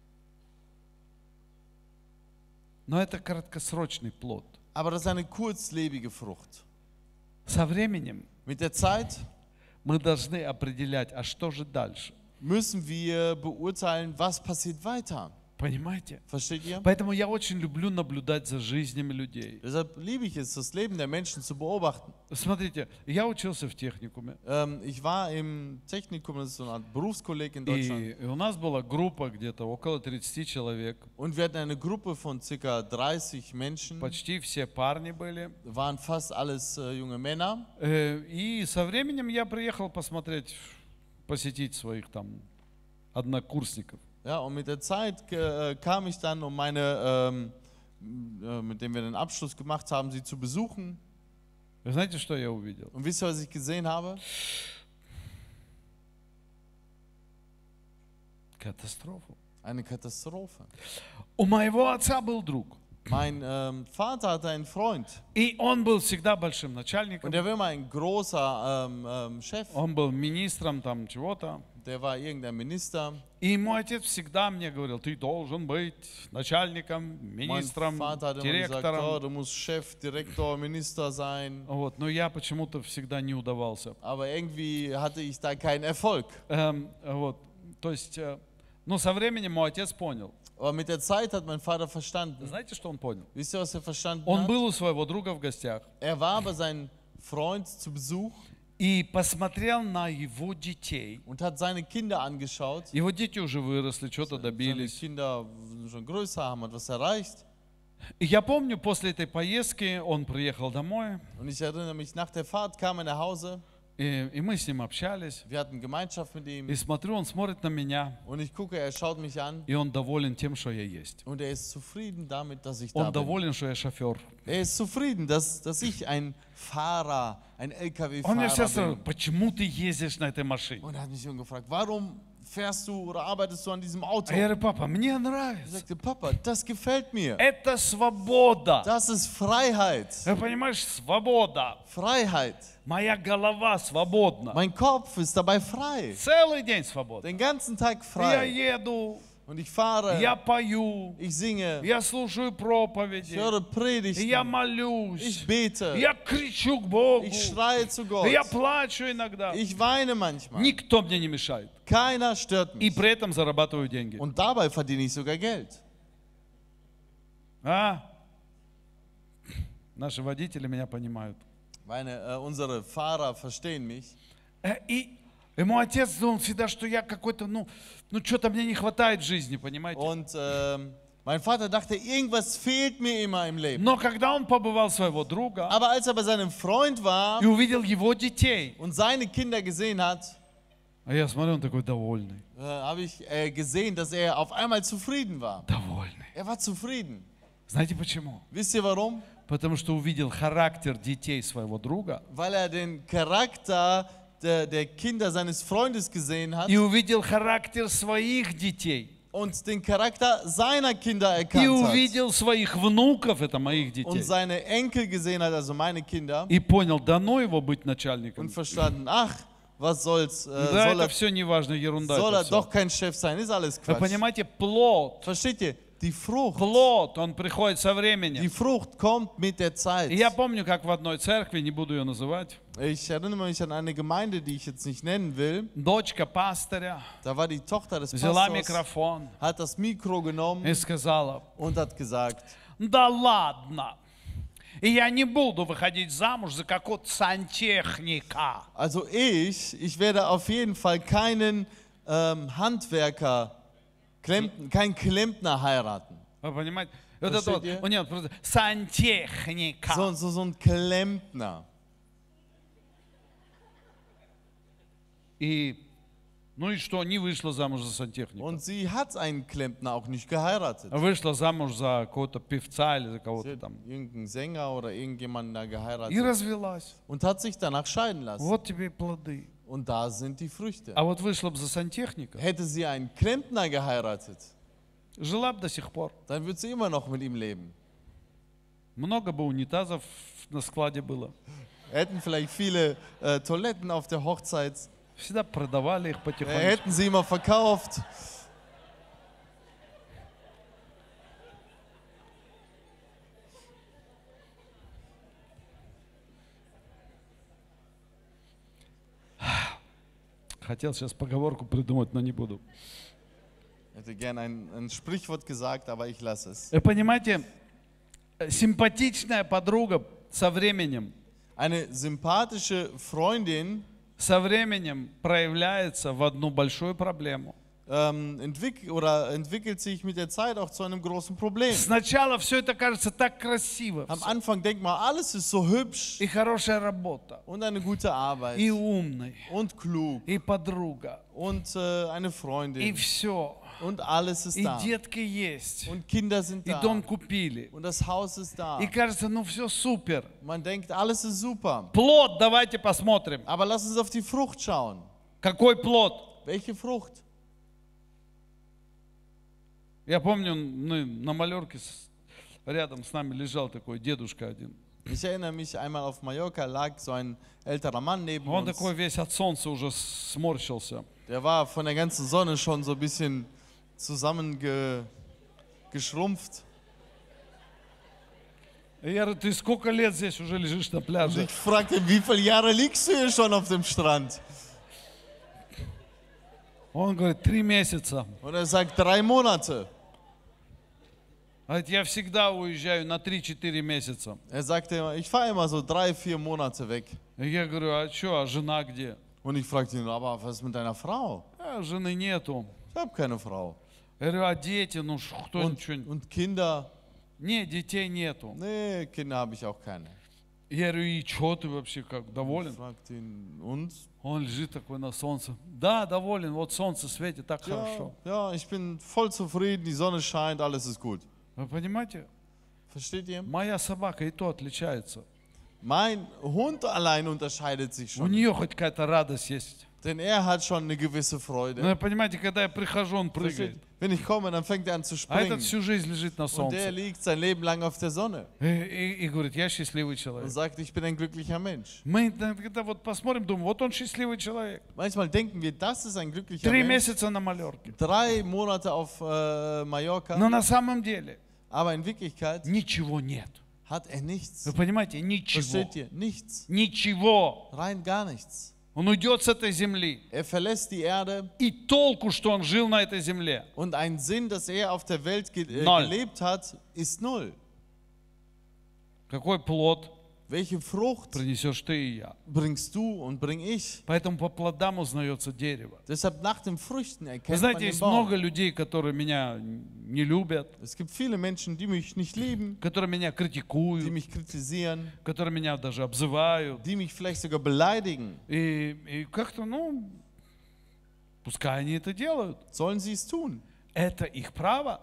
Но это краткосрочный плод. Aber das ist eine kurzlebige Frucht. Со временем Mit der Zeit мы должны определять, а что же дальше. müssen wir beurteilen, was passiert weiter. Понимаете? Versteht ihr? Поэтому я очень люблю наблюдать за жизнями людей. Deshalb liebe ich es, das Leben der Menschen zu beobachten. Смотрите, я учился в техникуме, Ähm, ich war im Technikum, das ist so eine Art Berufskolleg in Deutschland. и у нас была группа где-то около тридцати человек. Und wir hatten eine Gruppe von ca. dreißig Menschen. Почти все парни были. Waren fast alles äh, junge Männer. Э, И со временем я приехал посмотреть, посетить своих там однокурсников. Ja, und mit der Zeit äh, kam ich dann, um meine, ähm, äh, mit dem wir den Abschluss gemacht haben, sie zu besuchen. Вы знаете, что я увидел? Und wisst ihr, was ich gesehen habe? Катастрофу. Eine Katastrophe. У моего отца был друг. Mein ähm, Vater hatte einen Freund И он был всегда большим начальником. und der war immer ein großer ähm, ähm, Chef. Он был министром там чего-то. Der war irgendein Minister. И мой отец всегда мне говорил, ты должен быть начальником, Mein министром, Vater hat immer gesagt, oh, директором. du musst Chef, Direktor, Minister sein. Вот. Но я почему-то всегда не удавался. Aber irgendwie hatte ich da keinen Erfolg. Эм, вот. То есть, э, ну, со временем мой отец понял. Aber mit der Zeit hat mein Vater verstanden. Знаете, что он понял? Wisst ihr, was er verstanden Он hat? был у своего друга в гостях Er war bei seinem Freund zu Besuch и посмотрел на его детей. und hat seine Kinder angeschaut. Его дети уже выросли, что-то Seine добились. Kinder sind schon größer, haben etwas erreicht. И я помню, после этой поездки он приехал домой, Und ich erinnere mich, nach der Fahrt kam er nach Hause. и, и мы с ним общались. Wir hatten Gemeinschaft mit ihm. И смотрю, он смотрит на меня, Und ich gucke, er schaut mich an. и он доволен тем, что я есть. Und er ist zufrieden damit, dass ich da Он bin. доволен, что я шофер. Er ist zufrieden, dass, dass ich ein Fahrer, ein Он мне L K W-Fahrer все сказал, bin. почему ты ездишь на этой машине? Und er hat mich schon gefragt, warum fährst du oder arbeitest du an diesem Auto? А я говорю, папа, мне Ich нравится. sagte, Papa, das gefällt mir. Это свобода. Das ist Freiheit. Ты понимаешь, свобода. Freiheit. Моя голова свободна. Mein Kopf ist dabei frei. Целый день свободна. Den ganzen Tag Я frei. еду, Und ich fahre, я пою, ich singe, я слушаю ich проповеди, höre я Predigten, молюсь, ich bete, я кричу к Богу, ich schreie zu Gott, я плачу иногда. ich weine manchmal. Никто мне не мешает. Keiner stört И mich. при этом зарабатываю деньги. Und dabei verdiene ich sogar Geld. А? Наши водители меня понимают. Meine, äh, unsere Fahrer verstehen mich. Э, И, и мой отец думал всегда, что я какой-то, ну, ну что-то мне не хватает в жизни, понимаете? Und ähm, mein Vater dachte, irgendwas fehlt mir immer im Leben. Но когда он побывал своего друга Aber als er bei seinem Freund war и увидел его детей, und seine Kinder gesehen hat, а я смотрю, он такой довольный, äh, habe ich äh, gesehen, dass er auf einmal zufrieden war. довольный. Er war zufrieden. Знаете почему? Wisst ihr warum? Потому что увидел характер детей своего друга Weil er den Charakter der, der Kinder seines Freundes gesehen hat и увидел характер своих детей und den Charakter seiner Kinder и erkannt hat увидел своих внуков, это моих und детей, seine Enkel gesehen hat, also meine Kinder, и понял, дано его быть начальником. und verstanden, ach, was soll's, äh, Да, soll, это er, все не важно, ерунда. soll это er всё. doch kein Chef sein, ist alles Вы Quatsch. понимаете, плод, Versteht ihr? Die Frucht, плод, он приходит со die временем. Frucht kommt mit der Zeit. И я помню, как в одной церкви, не буду ее называть, Ich erinnere mich an eine Gemeinde, die ich jetzt nicht nennen will. дочка пастыря Da war die Tochter des взяла Pastors, микрофон hat das Mikro genommen и сказала, und hat gesagt, да ладно, и я не буду выходить замуж за какого-то сантехника. also ich, ich werde auf jeden Fall keinen ähm, Handwerker, Klempn, keinen Klempner heiraten. Вы понимаете? Вот это вот, Versteht ihr? у нее просто сантехника. So, so, so ein Klempner. И, ну и что, не вышла замуж за сантехника. Und sie hat einen Klempner auch nicht geheiratet. Вышла замуж за какого-то певца или за Sie кого-то hat там. irgendeinen Sänger oder irgendjemanden da И geheiratet развелась. und hat sich danach scheiden lassen. Вот тебе и плоды. Und da sind die Früchte. А вот вышла бы за сантехника, Hätte sie einen Klempner geheiratet, жила бы до сих пор. dann würde sie immer noch mit ihm leben. Много бы унитазов на складе было. Hätten vielleicht viele äh, Toiletten auf der Hochzeit, Всегда продавали их äh, потихонечку. hätten sie immer verkauft. Хотел сейчас поговорку придумать, но не буду. Ich hätte gerne ein, ein Sprichwort gesagt, aber ich lasse es. Вы понимаете, э, симпатичная подруга со временем, Eine sympathische Freundin со временем проявляется в одну большую проблему. ähm, entwick oder entwickelt sich mit der Zeit auch zu einem großen Problem. Сначала все это кажется так красиво. Am всё. Anfang denkt man, alles ist so hübsch И хорошая работа, und eine gute Arbeit и умный, und klug и подруга, und äh, eine и Freundin все. und alles ist И da. детки есть, Und Kinder sind и da. дом купили. Und das Haus ist da. И кажется, ну все супер. Man denkt, alles ist super. Плод, давайте посмотрим. Aber lass uns auf die Frucht schauen. Какой плод? Welche Frucht? Я помню, ну, на Малорке с- рядом с нами лежал такой дедушка один. Ich erinnere mich, einmal auf Mallorca lag so ein älterer Mann neben Он uns. такой весь от солнца уже сморщился. Der war von der ganzen Sonne schon so ein bisschen zusammengeschrumpft. И я говорю, ты сколько лет здесь уже лежишь на Und пляже? ich fragte, wie viele Jahre liegst du hier schon auf dem Strand? Он говорит, три месяца. Und er sagt, drei Monate. Говорит, я всегда уезжаю на три-четыре месяца. Er sagte immer, ich fahre immer so drei, vier Monate weg. И я говорю, а что, а жена где? Und ich fragte ihn, aber was ist mit deiner Frau? А, жены нету. Ich habe keine Frau. Я говорю, а дети, ну ш- кто Und, ничего... und Kinder? Не, детей нету. Nee, Kinder habe ich auch keine. Я говорю, и что ты вообще как, Ich доволен? fragte ihn, und? Он лежит такой на солнце. Да, доволен, вот солнце светит, так Ja, хорошо. ja, ich bin voll zufrieden, die Sonne scheint, alles ist gut. Вы понимаете? Versteht ihr? Моя собака и то отличается. Mein Hund allein unterscheidet sich У schon. нее хоть какая-то радость есть. Denn er hat schon eine gewisse Но Freude. понимаете, когда я прихожу, он Versteht? прыгает. Wenn ich komme, dann fängt er an zu А этот springen. всю жизнь лежит на Und der солнце. liegt sein Leben lang auf der Sonne И, и- и говорит, я счастливый und человек. sagt, ich bin ein glücklicher Mensch. Мы иногда вот посмотрим, думаем, вот он счастливый человек. Manchmal denken wir, das ist ein glücklicher Три Mensch. месяца на Малорке. Drei Monate auf äh, Mallorca, Но на самом деле aber in Wirklichkeit ничего нет. hat er nichts. Вы понимаете, ничего. Versteht ihr? Nichts. Ничего. Rein gar nichts. Он уйдет с этой земли. Er verlässt die Erde И толку, что он жил на этой земле. und ein Sinn, dass er auf der Welt ge äh, Null. gelebt hat, ist null. Какой плод Welche Frucht принесешь ты и я? bringst du und bring ich? Поэтому по плодам узнается дерево. Deshalb nach den Früchten Вы erkennt man знаете, den есть много Baum. людей, которые меня не любят, Es gibt viele Menschen, die mich nicht lieben, которые меня die критикуют, mich kritisieren, которые меня даже обзывают. die mich vielleicht sogar beleidigen. И, и как-то, ну, пускай они это делают. Sollen sie es tun? Это их право.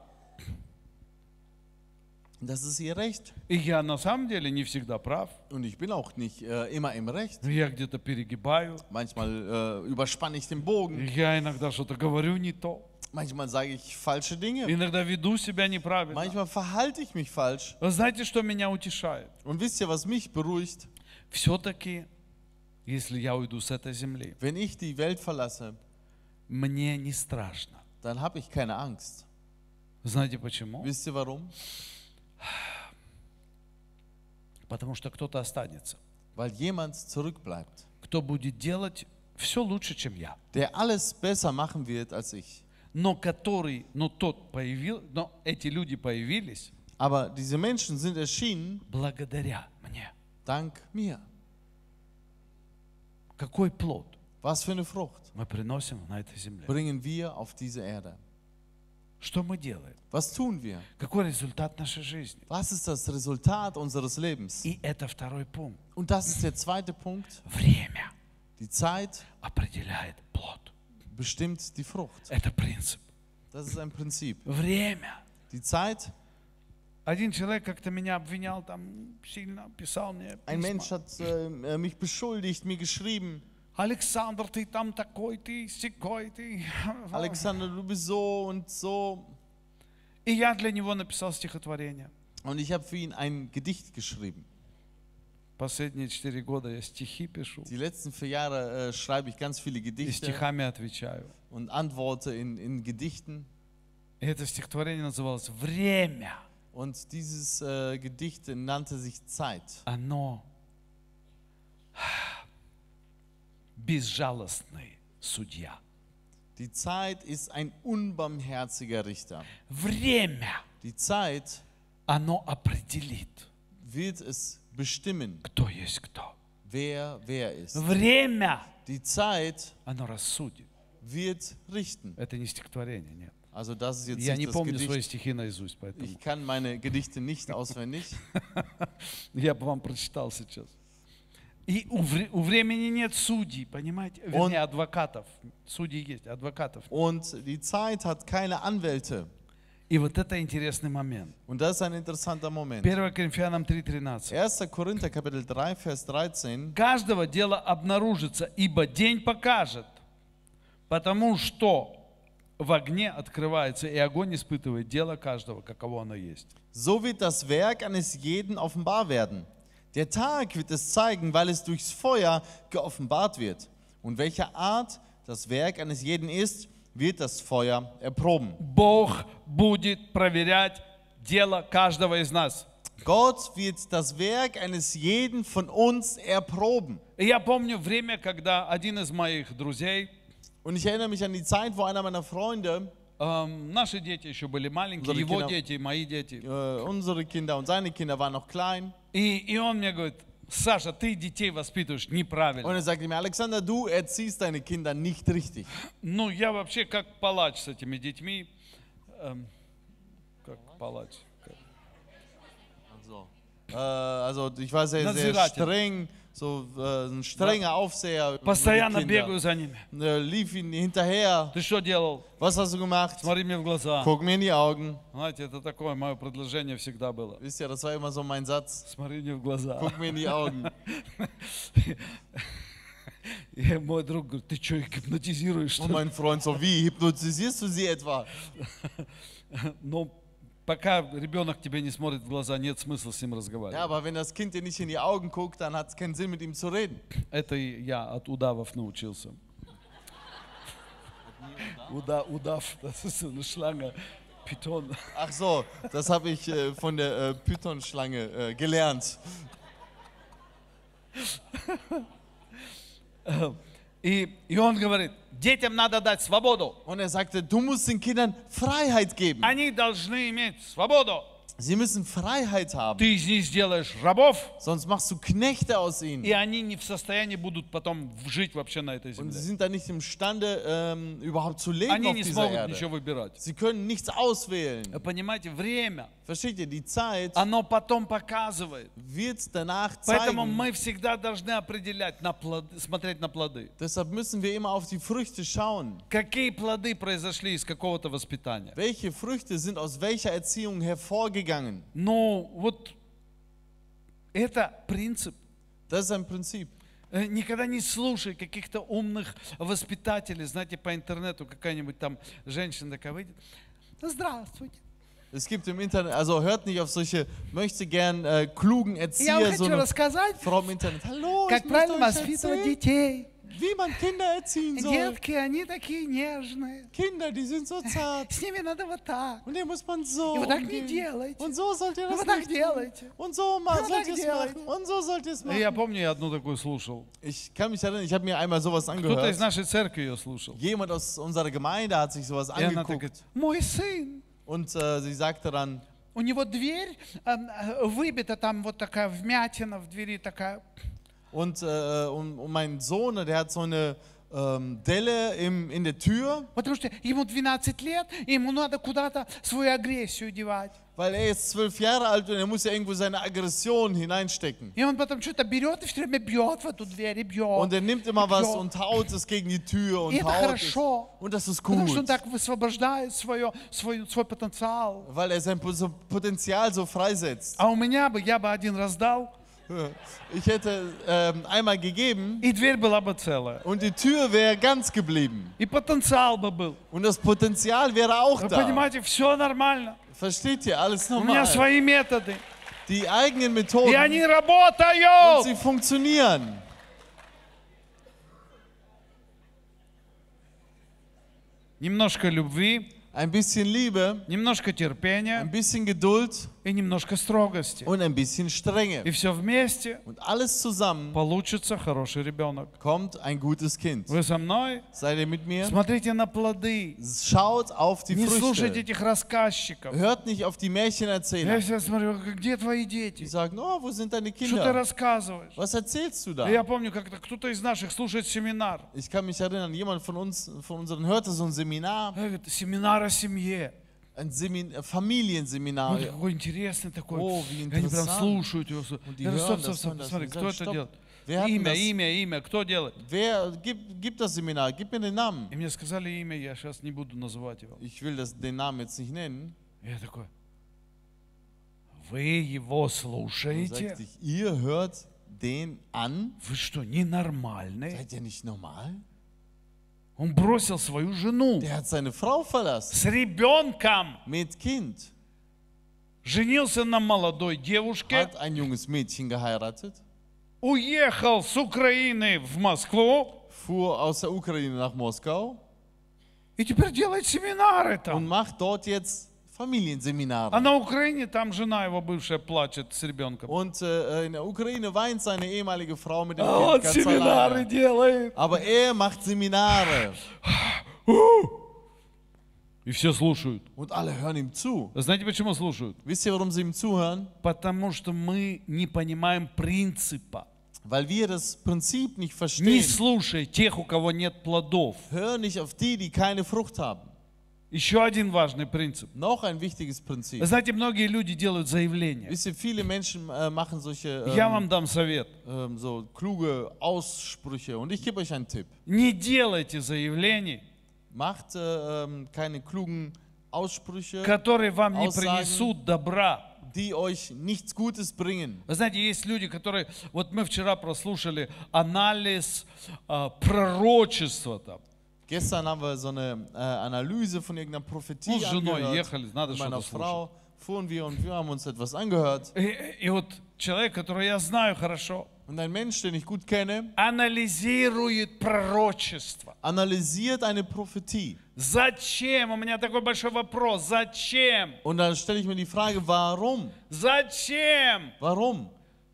Das ist ihr Recht. И я на самом деле не всегда прав. Und ich bin auch nicht äh, immer im Recht. Я где-то перегибаю. Manchmal äh, überspanne ich den Bogen. Я иногда что-то говорю не то. Manchmal sage ich falsche Dinge. Иногда веду себя неправильно. Manchmal verhalte ich mich falsch. Вы знаете, что меня утешает? Und wisst ihr, was mich beruhigt? Все-таки, если я уйду с этой земли, Wenn ich die Welt verlasse, мне не страшно. dann habe ich keine Angst. Знаете почему? Wisst ihr warum? Потому что кто-то останется, Weil jemand zurückbleibt, кто будет делать все лучше, чем я. der alles besser machen wird als ich. Но который, но тот появил, но эти люди появились Aber diese Menschen sind erschienen благодаря мне. dank mir. Какой плод Was für eine Frucht мы приносим на этой земле? bringen wir auf diese Erde? Что мы делаем? Was tun wir? Какой результат нашей жизни? Was ist das Resultat unseres Lebens? И это второй пункт. Und das ist der zweite Punkt. Время Die Zeit определяет плод. bestimmt die Frucht. Это принцип. Das ist ein Prinzip. Время. Die Zeit, Один человек как-то меня обвинял, там сильно писал мне ein письма. Mensch hat äh, mich beschuldigt, mir geschrieben, Александр, ты там такой, ты сякой, ты. Alexander, du bist so und so. И я для него написал стихотворение. Und ich habe für ihn ein Gedicht geschrieben. Последние четыре года я стихи пишу Die letzten vier Jahre äh, schreibe ich ganz viele и Gedichte стихами отвечаю. und antworte in, in Gedichten. И это стихотворение называлось «Время». Und dieses äh, Gedicht nannte sich Zeit. Оно безжалостный судья. Die Zeit ist ein unbarmherziger Richter. Время, Die Zeit оно определит, wird es bestimmen, кто есть кто. wer wer ist. Время, Die Zeit оно рассудит. wird richten. Это не стихотворение, нет. Also das ist jetzt Я не nicht das помню свои Gedicht. стихи наизусть, поэтому Ich kann meine Gedichte nicht auswendig. я бы вам прочитал сейчас. И у, вре- у времени нет судей, понимаете? Вернее, адвокатов. Судьи есть, адвокатов. Und die Zeit hat keine Anwälte. И вот это интересный момент. Und das ist ein interessanter Moment. первое Коринфянам три тринадцать. erster Korinther Kapitel drei, Vers dreizehn. Каждого дело обнаружится, ибо день покажет, потому что в огне открывается, и огонь испытывает дело каждого, каково оно есть. So wird das Werk eines jeden offenbar werden. Der Tag wird es zeigen, weil es durchs Feuer geoffenbart wird. Und welcher Art das Werk eines jeden ist, wird das Feuer erproben. Бог будет проверять дело каждого из нас. Gott wird das Werk eines jeden von uns erproben. И я помню время, когда один из моих друзей, Und ich erinnere mich an die Zeit, wo einer meiner Freunde, эм, наши дети еще были маленькие, Unsere его Kinder- дети, мои дети, äh, unsere Kinder und seine Kinder waren noch klein. и, и он мне говорит: Саша, ты детей воспитываешь Und неправильно. er sagte mir, Alexander, du erziehst deine Kinder nicht richtig. Ну, я вообще как палач с этими детьми. эм, как палач. как- Also, äh, also ich war sehr, sehr Надзиратель. streng, so äh, ein strenger Aufseher über die Постоянно Kinder. бегаю за ними. Äh, lief ihnen hinterher. Ты что делал? Was hast du gemacht? Смотри мне в глаза. Guck mir in die Augen. Знаете, это такое мое предложение всегда было. Wisst ihr, das war immer so mein Satz. Смотри мне в глаза. Guck mir in die Augen. И мой друг говорит: ты что, их гипнотизируешь? что Und ли?» mein Freund so, wie, hypnotisierst du sie etwa? Но пока ребенок тебе не смотрит в глаза, нет смысла с ним Ja, разговаривать. aber wenn das Kind dir nicht in die Augen guckt, dann hat es keinen Sinn, mit ihm zu reden. Это и я от удавов научился. Уда, удав, das ist so eine Schlange, Python. Ach so, das habe ich äh, von der äh, Python-Schlange äh, gelernt. И, и он говорит: детям надо дать свободу. Und er sagte, du musst den Kindern Freiheit geben. Они должны иметь свободу. Sie müssen Freiheit haben, Ты из них сделаешь рабов, sonst machst du Knechte aus ihnen. и они не в состоянии будут потом жить вообще на этой Und sie земле. sind dann nicht imstande, ähm, überhaupt zu leben Они auf не dieser смогут Erde. ничего выбирать. Sie können nichts auswählen. Понимаете, время, Versteht ihr, die Zeit оно потом показывает. wird danach Поэтому zeigen. мы всегда должны определять, на плоды, смотреть на плоды. Deshalb müssen wir immer auf die Früchte schauen. Какие плоды произошли из какого-то воспитания? Welche Früchte sind aus welcher Erziehung hervorgegangen? Ну, вот это принцип. Das ist ein Prinzip. Э, Никогда не слушай каких-то умных воспитателей. Знаете, по интернету какая-нибудь там женщина такая выйдет: здравствуйте. Es gibt im Internet, also hört nicht auf solche, möchte gern äh, klugen Я вам Erzieher, so хочу eine рассказать, Frau im Internet. Hallo, как ich правильно möchte euch воспитывать erzählen, детей. wie man Kinder erziehen soll. Детки, они такие нежные. Kinder, die sind so zart. С ними надо вот так. Und den muss man so И вот так не umgehen. делайте. Und so sollt ihr Ну, das вот так nicht tun. делайте. Und so ma- Вот sollt так ihr es делайте. machen. Und so sollt ihr es И Я machen. помню, я одну такую слушал. Ich kann mich erinnern, ich habe mir einmal sowas Кто-то angehört. из нашей церкви ее слушал. Jemand aus unserer Gemeinde hat sich sowas И она так angeguckt. говорит: мой сын, Und äh, sie sagte dann, у него дверь э, э, выбита, там вот такая вмятина в двери такая. und, äh, und, und mein Sohn, der hat so eine ähm, Delle im, in der Tür, Потому что ему двенадцать лет, и ему надо куда-то свою агрессию девать. weil er ist zwölf Jahre alt und er muss ja irgendwo seine Aggression hineinstecken. И он потом что-то берет и все время бьет в эту дверь, и бьет. Und er nimmt immer was Ja. und haut es gegen die Tür und И это haut es. хорошо. Und das ist Потому что он gut, так высвобождает свое, свой, свой потенциал. weil er sein so Potenzial so freisetzt. А у меня бы, я бы один раз дал, Ich hätte ähm, einmal gegeben и дверь была бы целая. und die Tür wäre ganz geblieben. И потенциал бы был. Und das Potenzial wäre auch Вы da. понимаете, все нормально. Versteht ihr? Alles У меня normal. свои методы. Die eigenen И Methoden, они und работают. sie funktionieren. Немножко любви, Ein bisschen Liebe, немножко терпения ein bisschen Geduld и немножко строгости. und ein bisschen Strenge. И все вместе Und alles zusammen получится хороший ребенок. kommt ein gutes Kind. Вы со мной? Seid ihr mit mir? Смотрите на плоды. Schaut auf die Не слушайте Früchte. этих рассказчиков. Hört nicht auf die Я Märchenerzähler. всегда смотрю: где твои Die дети? sagen, oh, wo sind deine Что ты Kinder? рассказываешь? Was erzählst du da? И Я помню, как-то кто-то из наших слушает семинар. Ich kann mich erinnern, jemand von uns, von unseren hörte so ein Seminar, Я говорю: семинар о семье. ein Semin Familienseminar. Он какой интересный такой. О, wie И Они прям interessant. слушают его. Und die Я говорю: стоп, hören стоп, das, стоп, hören das. посмотри, Und кто sagen, это stopp. делает? Wer hat denn Имя, das? имя, имя. Кто делает? Wer gibt, gibt das Seminar? Gib mir den Namen. И мне сказали имя, я сейчас не буду называть его. Ich will das, den Namen jetzt nicht nennen. И Я такой: вы его Dann слушаете? sagte ich, ihr hört den an? Вы что, ненормальные? Seid ihr nicht normal? Он бросил свою жену Der hat seine Frau verlassen с ребенком, mit Kind, женился на молодой девушке, hat ein junges Mädchen geheiratet, уехал с Украины в Москву fuhr aus der Ukraine nach Moskau и теперь делает семинары und там. macht dort jetzt А Familienseminare. на Украине там жена его бывшая плачет с ребенком. Und äh, in der Ukraine weint seine ehemalige Frau mit dem А Kind он ganz семинары alleine. делает. Aber er macht Seminare И все слушают. und alle hören ihm zu. Знаете, почему слушают? Wisst ihr, warum sie ihm zuhören? Потому что мы не понимаем принципа. Weil wir das Prinzip nicht Не verstehen. слушай тех, у кого нет плодов. Hör nicht auf die, die keine Frucht haben. Еще один важный принцип. Noch ein wichtiges Prinzip. Знаете, многие люди делают заявления. Wisst ihr, viele Menschen äh, machen solche Я ähm, вам дам совет. ähm, so kluge Aussprüche. Und ich gebe euch einen Tipp. Не делайте заявлений, Macht äh, ähm, keine klugen Aussprüche, которые вам не Aussagen. принесут добра. die euch nichts Gutes bringen. Вы знаете, есть люди, которые... Вот мы вчера прослушали анализ а, пророчества там. Gestern haben wir so eine äh, Analyse von irgendeiner Ну, Prophetie с женой angehört. ехали, надо Mit что-то meiner слушать. Frau fuhren wir und wir haben uns etwas angehört. И, и вот человек, которого я знаю хорошо, Und ein Mensch, den ich gut kenne, анализирует пророчество. analysiert eine Prophetie. Зачем? У меня такой большой вопрос. Зачем? Und dann stelle ich mir die Frage, warum? Зачем? Warum?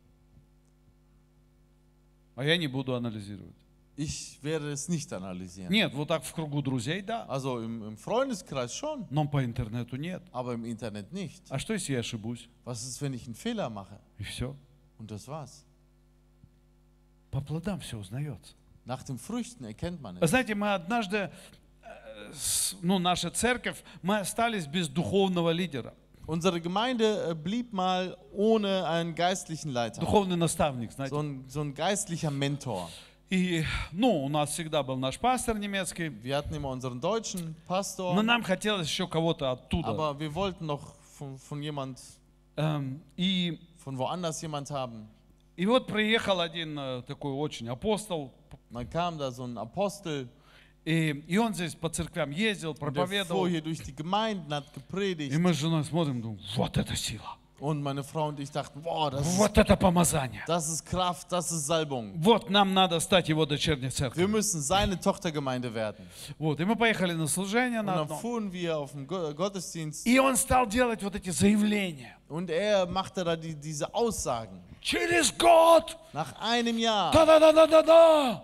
А я не буду анализировать. Ich werde es nicht analysieren. Нет, вот так в кругу друзей, да. Also im, im Freundeskreis schon, Но по интернету нет. aber im Internet nicht. А что, если я ошибусь? Was ist, wenn ich einen Fehler mache? И все. Und das war's. По плодам все узнается. Nach den Früchten erkennt man es. Знаете, мы однажды, э, с- ну, наша церковь, мы остались без духовного лидера. Unsere Gemeinde äh, blieb mal ohne einen geistlichen Leiter. Духовный наставник, знаете. So ein, so ein geistlicher Mentor. И, ну, у нас всегда был наш пастор немецкий, Wir hatten immer unseren deutschen но Pastor, нам хотелось еще кого-то оттуда. aber wir wollten noch von, von jemand, Эм, И, von woanders jemand haben. и вот приехал один э, такой очень апостол, Und dann kam da so ein Apostel, и, и он здесь по церквям ездил, und der проповедовал. fuhr hier durch die Gemeinden, hat И gepredigt. мы с женой смотрим, думаем, вот это сила, Und meine Frau und ich dachten, boah, das ist, вот это помазание. das ist Kraft, das ist Salbung. Вот нам надо стать его дочерней Wir церковью. müssen seine Tochtergemeinde werden. Вот, и мы поехали на служение Und на dann одно. fuhren wir auf den Go- Gottesdienst И он стал делать вот эти заявления. und er machte da die, diese Aussagen. Через год! Nach einem Jahr. Да-да-да-да-да-да!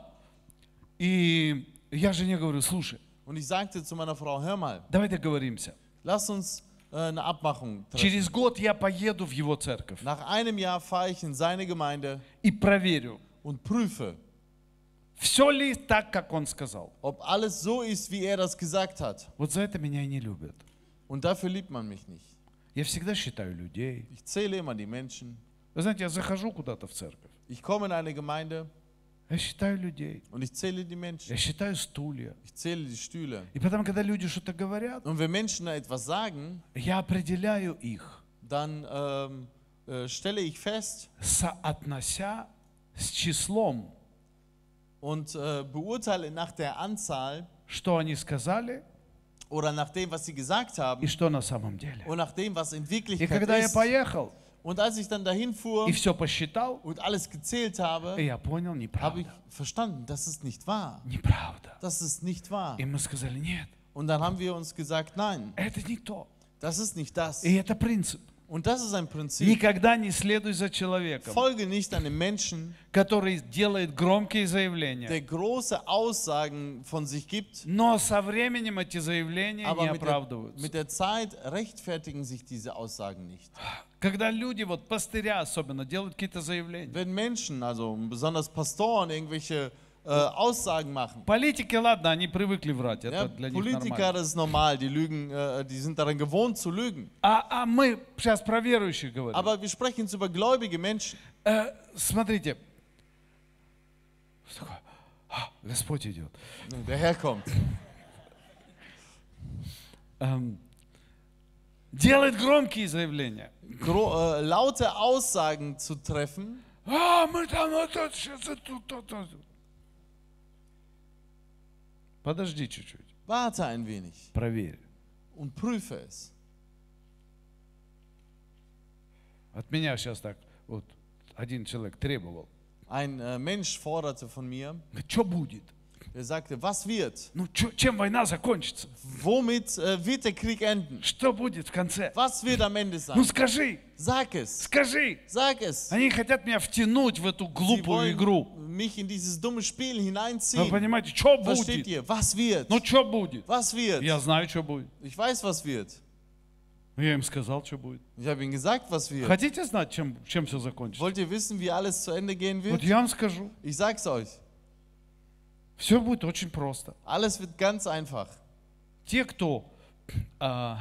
И я жене говорю, слушай, Und ich sagte zu meiner Frau, hör mal, давай договоримся. lass uns äh, eine Abmachung treffen. Через год я поеду в его церковь Nach einem Jahr fahre ich in seine Gemeinde и проверю, und prüfe, все ли так, как он сказал. ob alles so ist, wie er das gesagt hat. Вот за это меня и не любят. Und dafür liebt man mich nicht. Я всегда считаю людей. Ich zähle immer die Menschen. Вы знаете, я захожу куда-то в церковь. Ich komme in eine Gemeinde Я считаю людей. und ich zähle die Menschen. Я считаю стулья. Ich zähle die Stühle. И потом, когда люди что-то говорят, Und wenn Menschen da etwas sagen, я определяю их, dann ähm, äh, stelle ich fest соотнося с числом, und äh, beurteile nach der Anzahl что они сказали oder nach dem, was sie gesagt haben и что на самом деле. und nach dem, was in И Wirklichkeit когда я ist. поехал Und als ich dann dahin fuhr и все посчитал, und alles gezählt habe, я понял, habe неправда. ich verstanden, das ist nicht wahr. Неправда. Das ist nicht wahr. И мы сказали, нет, Und dann haben wir uns gesagt, nein, это не то. das ist nicht das. И это принцип. Und das ist ein Prinzip. Никогда не следуй за человеком, Folge nicht einem Menschen, который делает громкие заявления. der große Aussagen von sich gibt, Но со временем эти заявления не aber mit der, оправдываются. mit der Zeit rechtfertigen sich diese Aussagen nicht. Когда люди, вот пастыря особенно, делают какие-то заявления. Wenn Menschen, also besonders Pastoren, irgendwelche äh, Aussagen machen, Политики, ладно, они привыкли врать, это ja, для них Politiker, нормально. das ist normal, die lügen, äh, die sind daran gewohnt zu lügen. А, а мы сейчас про верующих говорим. Aber wir sprechen jetzt über gläubige Menschen. Э, смотрите. Что такое? А, Господь идет. Der Herr kommt. Эм, делает громкие заявления. Gro äh, laute Aussagen zu treffen. А, мы там вот тут, сейчас, тут, тут, тут. Подожди чуть-чуть, Warte ein wenig проверь. und prüfe es. От меня сейчас так, вот один человек требовал. Ein äh, Mensch forderte von mir, Что будет? er sagte, was wird? Ну, чё- чем война закончится? Womit äh, wird der Krieg enden? Что будет в конце? Was wird am Ende Ну sein? скажи, Sag es, скажи. sag es. Они хотят меня втянуть в эту Sie глупую игру. wollen mich in dieses dumme Spiel Вы hineinziehen. понимаете, что Versteht будет? ihr? Was wird? Ну что будет? Was wird? Я знаю, что будет. Ich weiß, was wird. Я им сказал, что будет. Ich habe ihnen gesagt, was wird. Хотите знать, чем, чем все закончится? Wollt ihr wissen, wie alles zu Ende gehen Вот wird? я вам скажу. Ich sag's euch. Все будет очень просто. Alles wird ganz einfach. Те, кто а,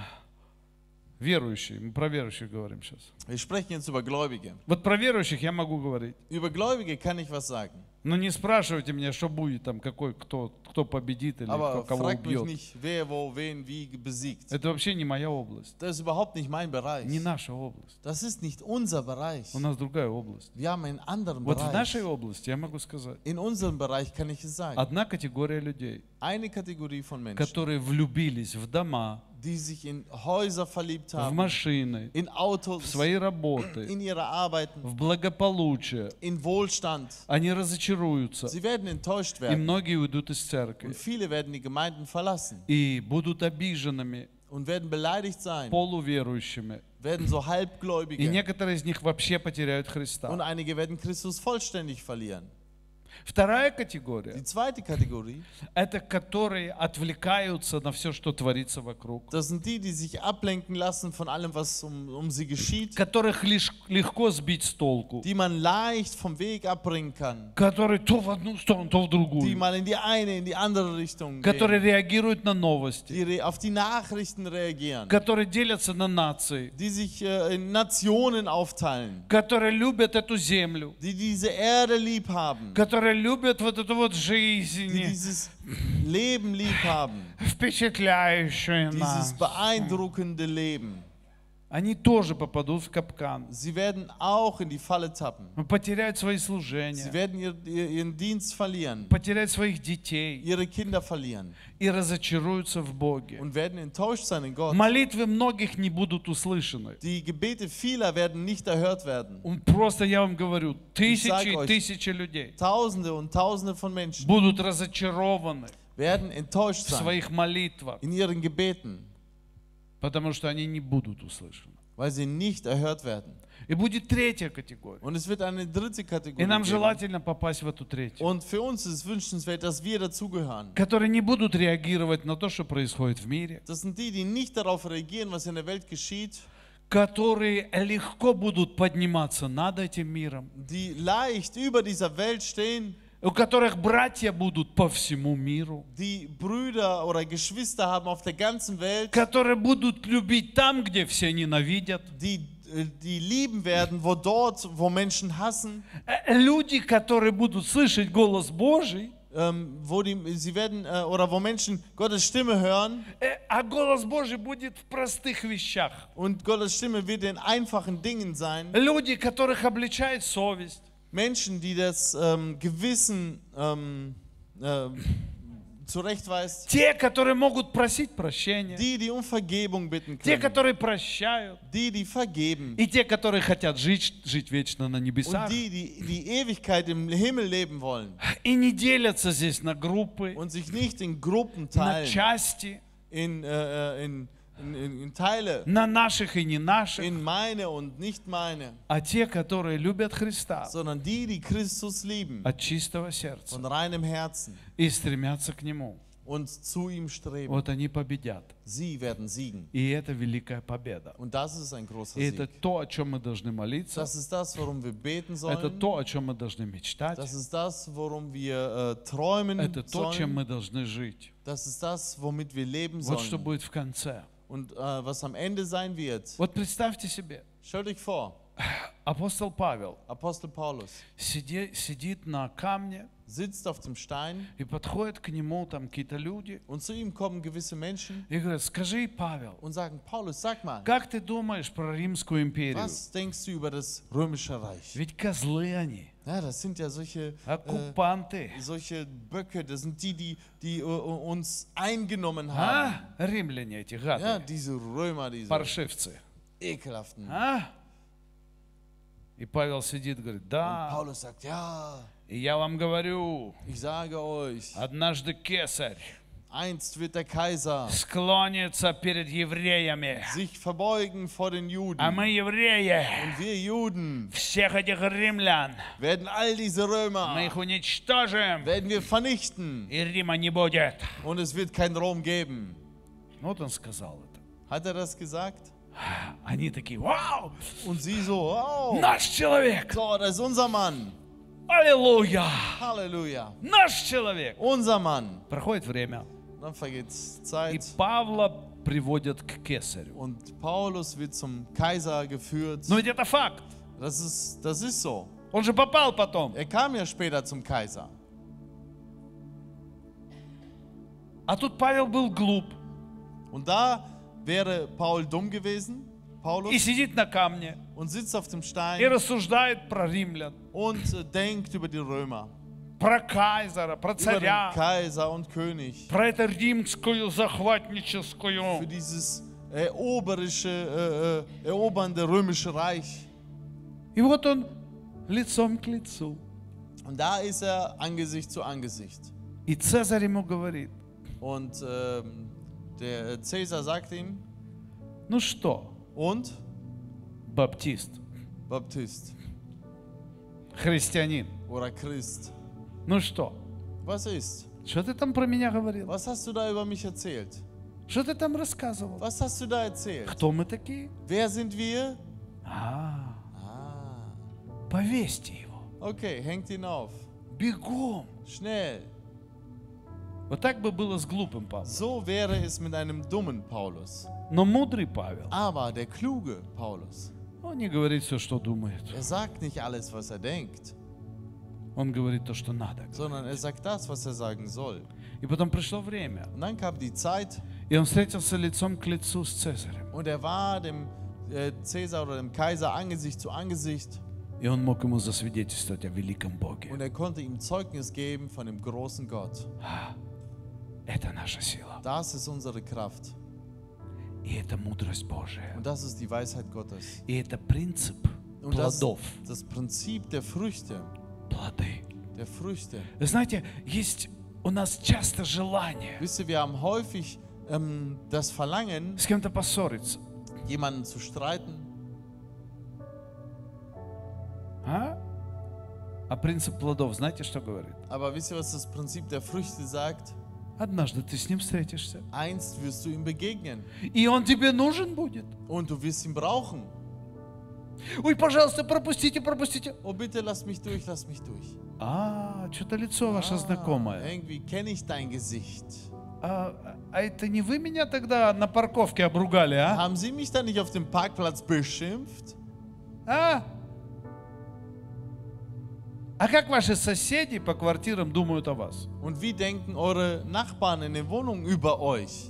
верующие, мы про верующих говорим сейчас. Wir sprechen jetzt über Gläubige. Вот про верующих я могу говорить. Über Gläubige kann ich was sagen. Но не спрашивайте меня, что будет там, какой, кто, кто победит или кто Aber кого fragt mich убьет. nicht, wer, wo, wen, wie besiegt. Это вообще не моя область, Das ist überhaupt nicht mein Bereich. не наша область. Das ist nicht unser Bereich. У нас другая область. Wir haben einen anderen Вот в Bereich. нашей области я могу сказать, In unserem Bereich kann ich es sagen. одна категория людей, Eine Kategorie von Menschen, которые влюбились в дома, die sich in Häuser verliebt в haben, машины, in в Autos, свои работы, in ihre Arbeiten, в благополучие, in Wohlstand. они разочаруются, Sie werden enttäuscht и werden. многие уйдут из церкви, Und viele werden die Gemeinden verlassen и будут обиженными, und werden beleidigt sein, полуверующими, werden so и Halbgläubige. некоторые из них вообще потеряют Und Христа. einige werden Christus vollständig verlieren. Вторая Die категория zweite Kategorie, – это которые отвлекаются на все, что творится вокруг, das sind die, die sich ablenken lassen von allem, was um, um sie geschieht, которых лишь легко сбить с толку, die man leicht vom Weg abbringen kann, которые то в одну сторону, то в die другую, mal in die eine, in die andere Richtung которые gehen, реагируют на новости, die re- auf die Nachrichten reagieren, которые делятся на нации, die sich äh, in Nationen aufteilen, которые любят эту землю, die diese Erde lieb haben, которые любят вот эту вот die жизнь, dieses Leben lieb haben, впечатляющую dieses нас. beeindruckende Leben. Они тоже попадут в капкан, Sie werden auch in die Falle tappen. потеряют свои Sie служения, werden ihr, ihr, ihren Dienst verlieren, потеряют своих детей ihre Kinder verlieren и разочаруются в Боге. und werden enttäuscht sein in Gott. Молитвы многих не будут услышаны. Die Gebete vieler werden nicht erhört werden. Он Просто я вам говорю, тысячи sag и euch, тысячи людей Tausende und Tausende von Menschen будут разочарованы werden enttäuscht в sein своих молитвах, in ihren Gebeten, потому что они не будут услышаны. weil sie nicht erhört werden. И будет третья категория. Und es wird eine dritte И Kategorie нам geben. желательно попасть в эту третью, Und für uns ist es wünschenswert, dass wir dazugehören. которые не будут реагировать на то, что происходит в мире, Das sind die, die nicht darauf reagieren, was in der Welt geschieht, которые легко будут подниматься над этим миром, die leicht über dieser Welt stehen, у которых братья будут по всему миру, die Brüder oder Geschwister haben auf der ganzen Welt, которые будут любить там, где все ненавидят, die, äh, die lieben werden, wo dort, wo Menschen hassen, Э, люди, которые будут слышать голос Божий, ähm, wo die, sie werden, äh, oder wo Menschen Gottes Stimme hören э, а голос Божий будет в простых вещах. und Gottes Stimme wird in einfachen Dingen sein. Люди, которых обличает совесть, Menschen, die das ähm, Gewissen ähm, äh, zurechtweist, те, которые могут просить прощения, die, die um Vergebung bitten те, können, которые прощают, die, die vergeben и те, которые хотят жить, жить вечно на und небесах, die, die die Ewigkeit im Himmel leben wollen и не делятся здесь на группы, und sich nicht in Gruppen на teilen, части, in, äh, in, in, in, in Teile, на наших и не наших, in meine und nicht meine, а те, которые любят Христа sondern die, die Christus lieben, от чистого сердца von reinem Herzen и стремятся к Нему. und zu ihm streben. Вот они победят. Sie werden siegen. И это великая победа. Und das ist ein großer И это Sieg. то, о чем мы должны молиться. Das ist das, worum wir beten Это sollen. то, о чем мы должны мечтать. Das ist das, worum wir äh, träumen Это то, чем sollen. мы должны жить. Das ist das, womit wir leben Вот что sollen. будет в конце. Und äh, was am Ende sein wird. Вот представьте себе, Stellt euch vor, апостол Павел Apostel Paulus сиди- сидит на камне, sitzt auf dem Stein и подходят к нему там какие-то люди und zu ihm kommen gewisse Menschen и говорят, скажи, Павел, und sagen, Paulus, sag mal, как ты думаешь про Римскую империю? was denkst du über das römische Reich? Ведь козлы они, Ja, das sind ja solche, äh, оккупанты. solche Böcke, das sind die, die, die äh, uns eingenommen А? haben. Римляне эти Ja, гады, diese Römer, diese паршивцы. ekelhaften. А? И Павел сидит, говорит, Und да, Paulus sagt, ja, и я вам говорю, ich sage euch, однажды кесарь einst wird der Kaiser склонится перед евреями, sich verbeugen vor den Juden. а мы, евреи, Und wir Juden всех этих римлян, werden all diese мы Römer, их уничтожим, werden wir vernichten. и Рима не будет. Und es wird kein Rom geben. Вот он сказал это. Hat er das gesagt? Они такие, вау, Und sie so, oh, наш человек, so, das ist unser Mann. аллилуйя, Halleluja. наш человек. Unser Mann. Проходит время, Dann vergeht's и Zeit. Павла приводят к кесарю. Und Paulus wird zum Kaiser geführt. Но ведь это факт. Das ist, das ist so. Он же попал потом. Er kam ja später zum Kaiser. А тут Павел был глуп Und da wäre Paul dumm gewesen, и Paulus, сидит на камне und sitzt auf dem и Stein рассуждает про римлян, und äh, denkt über die Römer, про кайзера, про über den царя, Kaiser und König, про это римскую für захватническую. dieses eroberische, äh, äh, erobernde römische Reich. И вот он лицом к лицу. Und da ist er Angesicht zu Angesicht. И Цезарь ему говорит, Und ähm, der Cäsar sagt ihm, ну что, und баптист, Baptist христианин, oder Christ, ну что, was ist? что ты там про меня говорил? Was hast du da über mich erzählt? Что ты там рассказывал? Was hast du da erzählt? Кто мы такие? Wer sind wir? А, Ah, повесьте его. okay, hängt ihn auf. Бегом. Schnell. Вот так бы было с глупым Павлом. So wäre es mit einem dummen Paulus. Но мудрый Павел, Aber der kluge Paulus, он не говорит все, что думает. er sagt nicht alles, was er denkt, Он говорит то, что надо. sondern er sagt das, was er sagen soll. И потом пришло время, Und dann kam die Zeit и он встретился лицом к лицу с Цезарем. und er war dem äh, Cäsar oder dem Kaiser Angesicht zu Angesicht И он мог ему засвидетельствовать о великом Боге. und er konnte ihm Zeugnis geben von dem großen Gott. Это наша сила. Das ist unsere Kraft И это мудрость Божия. und das ist die Weisheit Gottes. И это принцип Und das, плодов. das Prinzip der Früchte, Плоды. der Früchte. Вы знаете, есть у нас часто желание Wisst ihr, wir haben häufig ähm, das Verlangen, с кем-то поссориться. jemanden zu streiten. А? А принцип плодов, знаете, что говорит? Aber wisst ihr, was das Prinzip der Früchte sagt? Однажды ты с ним встретишься. Einst wirst du ihm begegnen И он тебе нужен будет. und du wirst ihn brauchen. Ой, пожалуйста, пропустите, пропустите. Oh, bitte lass mich durch, lass mich durch. А, что-то лицо ваше знакомое. Irgendwie kenne ich dein Gesicht. А, а это не вы меня тогда на парковке обругали, а? Haben Sie mich da nicht auf dem Parkplatz beschimpft? А? А как ваши соседи по квартирам думают о вас? Und wie denken eure Nachbarn in den Wohnungen über euch?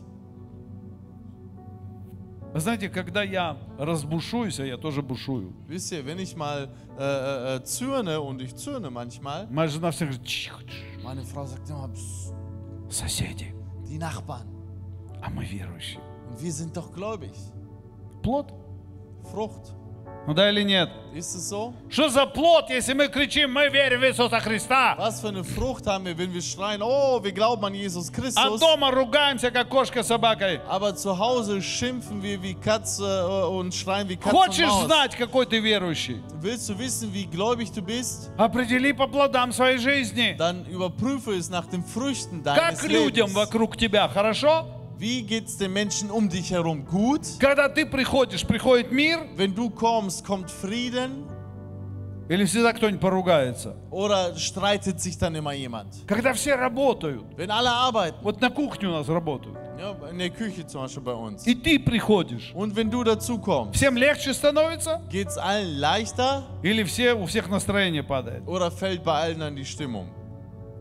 Вы знаете, когда я разбушуюсь, а я тоже бушую, Wisst ihr, wenn ich mal äh, äh, zürne, und ich zürne manchmal, моя жена всегда говорит, «Тихо, тш, meine Frau sagt immer, "Psst, соседи, die Nachbarn. а мы верующие». Und wir sind doch gläubig. Плод? Frucht. Ну да или нет? Ist es so? Что за плод, если мы кричим, мы верим в Иисуса Христа, Was für eine Frucht haben wir, wenn wir schreien, oh, wir glauben an Jesus а Christus, дома ругаемся, как кошка с собакой? aber zu Hause schimpfen wir wie Katze äh, und schreien wie Katze und Хочешь Maus. знать, какой ты верующий? Willst du wissen, wie gläubig du bist? Определи по плодам своей жизни. Dann überprüfe es nach den Früchten deines Как людям Lebens. вокруг тебя, хорошо? Wie geht es den Menschen um dich herum? Gut? Когда ты приходишь, приходит мир, Wenn du kommst, kommt Frieden? или всегда кто-нибудь поругается? Oder streitet sich dann immer jemand? Когда все работают, Wenn alle arbeiten, вот на кухне у нас работают, ja, in der Küche zum Beispiel bei uns, и ты приходишь, und wenn du dazu kommst, всем легче становится? geht es allen leichter Или все, у всех настроение падает? oder fällt bei allen dann die Stimmung?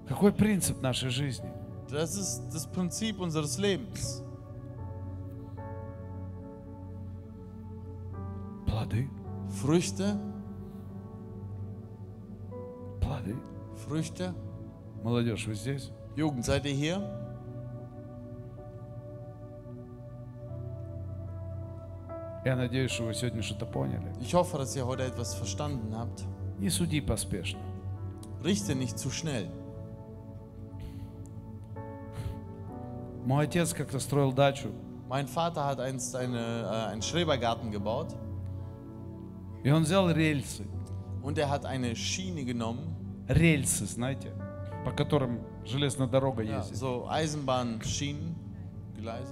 Какой принцип нашей жизни? Das ist das Prinzip unseres Lebens. Плоды, Früchte, плоды. Früchte. Молодежь, вы здесь? Jugend, seid ihr hier? Я надеюсь, что вы сегодня что-то поняли. Ich hoffe, dass ihr heute etwas verstanden habt. Не суди поспешно. Richte nicht zu schnell. Мой отец как-то строил дачу, Mein Vater hat einst eine, äh, einen Schrebergarten gebaut и он взял рельсы. und er hat eine Schiene genommen, Рельсы, знаете, по которым железная дорога ja, ездит. so Eisenbahnschienen, Gleise.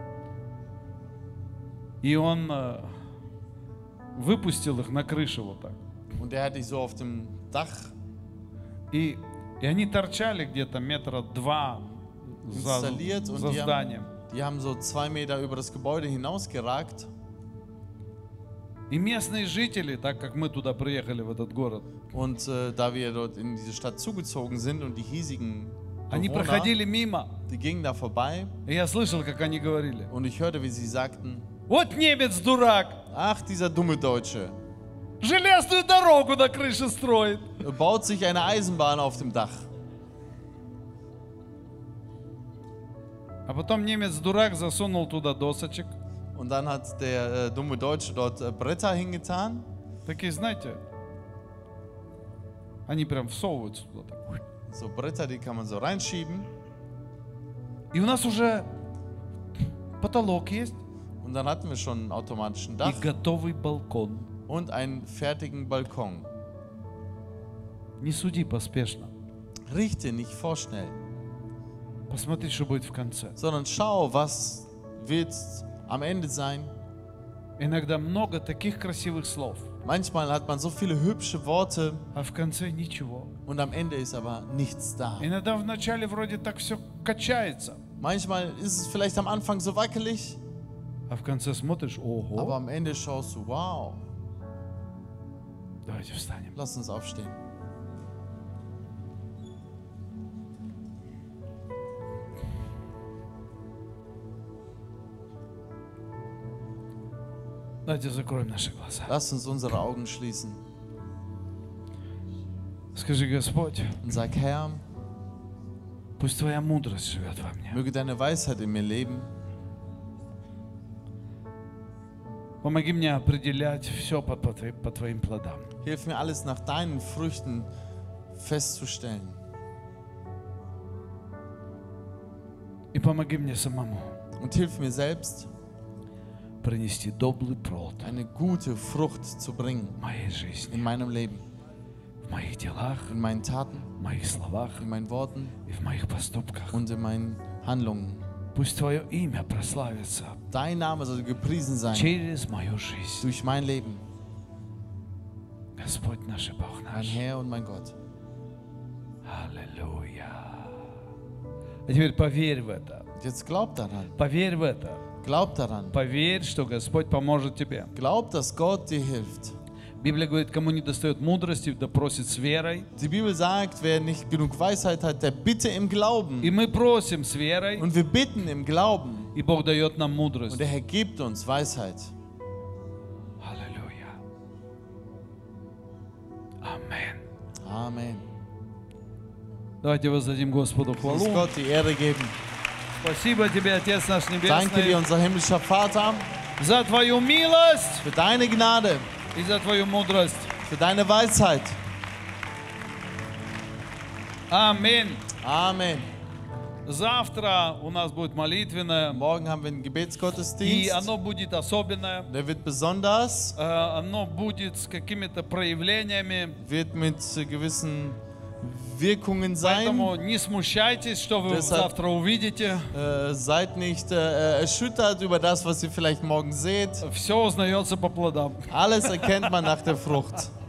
И он э, выпустил их на крышу вот так. Und er hat die so auf dem Dach И, и они торчали где-то метра два за, installiert und за die зданием. haben, die haben so zwei Meter über das Gebäude hinausgeragt. И местные жители, так как мы туда приехали, в этот город, Und äh, da wir dort in diese Stadt zugezogen sind und die hiesigen они Bewohner, проходили мимо. die gingen da vorbei И я слышал, как они говорили: und ich hörte, wie sie sagten, вот немец дурак, ach, dieser dumme Deutsche, железную дорогу на крыше строит. er baut sich eine Eisenbahn auf dem Dach. А потом немец-дурак засунул туда досочек. Und dann hat der äh, dumme Deutsche dort äh, Bretter hingetan. Такие, знаете, они прям всовываются туда. так. So Bretter, die kann man so reinschieben. И у нас уже потолок есть Und dann hatten wir schon einen automatischen и Dach готовый балкон. und einen fertigen Balkon. Не суди поспешно. Richte nicht vorschnell, Посмотри, что будет в конце. sondern schau, was wird am Ende sein. Иногда много таких красивых слов, Manchmal hat man so viele hübsche Worte а в конце ничего. und am Ende ist aber nichts da. Иногда в начале вроде так все качается, Manchmal ist es vielleicht am Anfang so wackelig, а в конце смотришь, aber ого. am Ende schaust du, wow, Давайте встанем. lass uns aufstehen. Давайте закроем наши глаза. Lass uns unsere Augen schließen Скажи: Господь, und sag, Herr, пусть Твоя мудрость живет во мне. möge deine Weisheit in mir leben. Помоги мне определять все по, по, твоим- по Твоим плодам. Hilf mir, alles nach deinen Früchten festzustellen. И помоги мне самому Und hilf mir selbst, принести добрый плод eine gute Frucht zu bringen в моей жизни, in meinem Leben, в моих делах, in meinen Taten, в моих словах in meinen Worten и в моих поступках. und in meinen Handlungen. Пусть Твое имя прославится Dein Name soll gepriesen sein через мою жизнь. durch mein Leben, Господь наш и Бог mein наш. Herr und mein Gott. Аллилуйя. А теперь поверь в это. Jetzt glaub daran, Поверь в это. glaub daran, Поверь, что Господь поможет тебе. glaub, dass Gott dir hilft. Библия говорит, кому не достает мудрости, да просит с верой. Die Bibel sagt, wer nicht genug Weisheit hat, der bitte im Glauben. И мы просим с верой, Und wir bitten im Glauben. и Бог дает нам Und мудрость. der Herr gibt uns Weisheit. Аллилуйя. Аминь. Amen. Давайте воздадим Господу Lass uns хвалу. Gott die Ehre geben. Спасибо тебе, Отец наш Danke dir, Небесный, unser himmlischer Vater, за Твою милость für deine Gnade, и за Твою мудрость. für deine Weisheit. Аминь. Amen. Завтра у нас будет молитвенное, Morgen haben wir einen и Gebetsgottesdienst. оно будет особенное. Der wird besonders, Э, Оно будет с какими-то проявлениями. wird mit gewissen Wirkungen sein. Поэтому не смущайтесь, что вы Deshalb- завтра увидите. Äh, seid nicht äh, erschüttert über das, was ihr vielleicht morgen seht. Все узнается по плодам. Alles erkennt man nach der Frucht.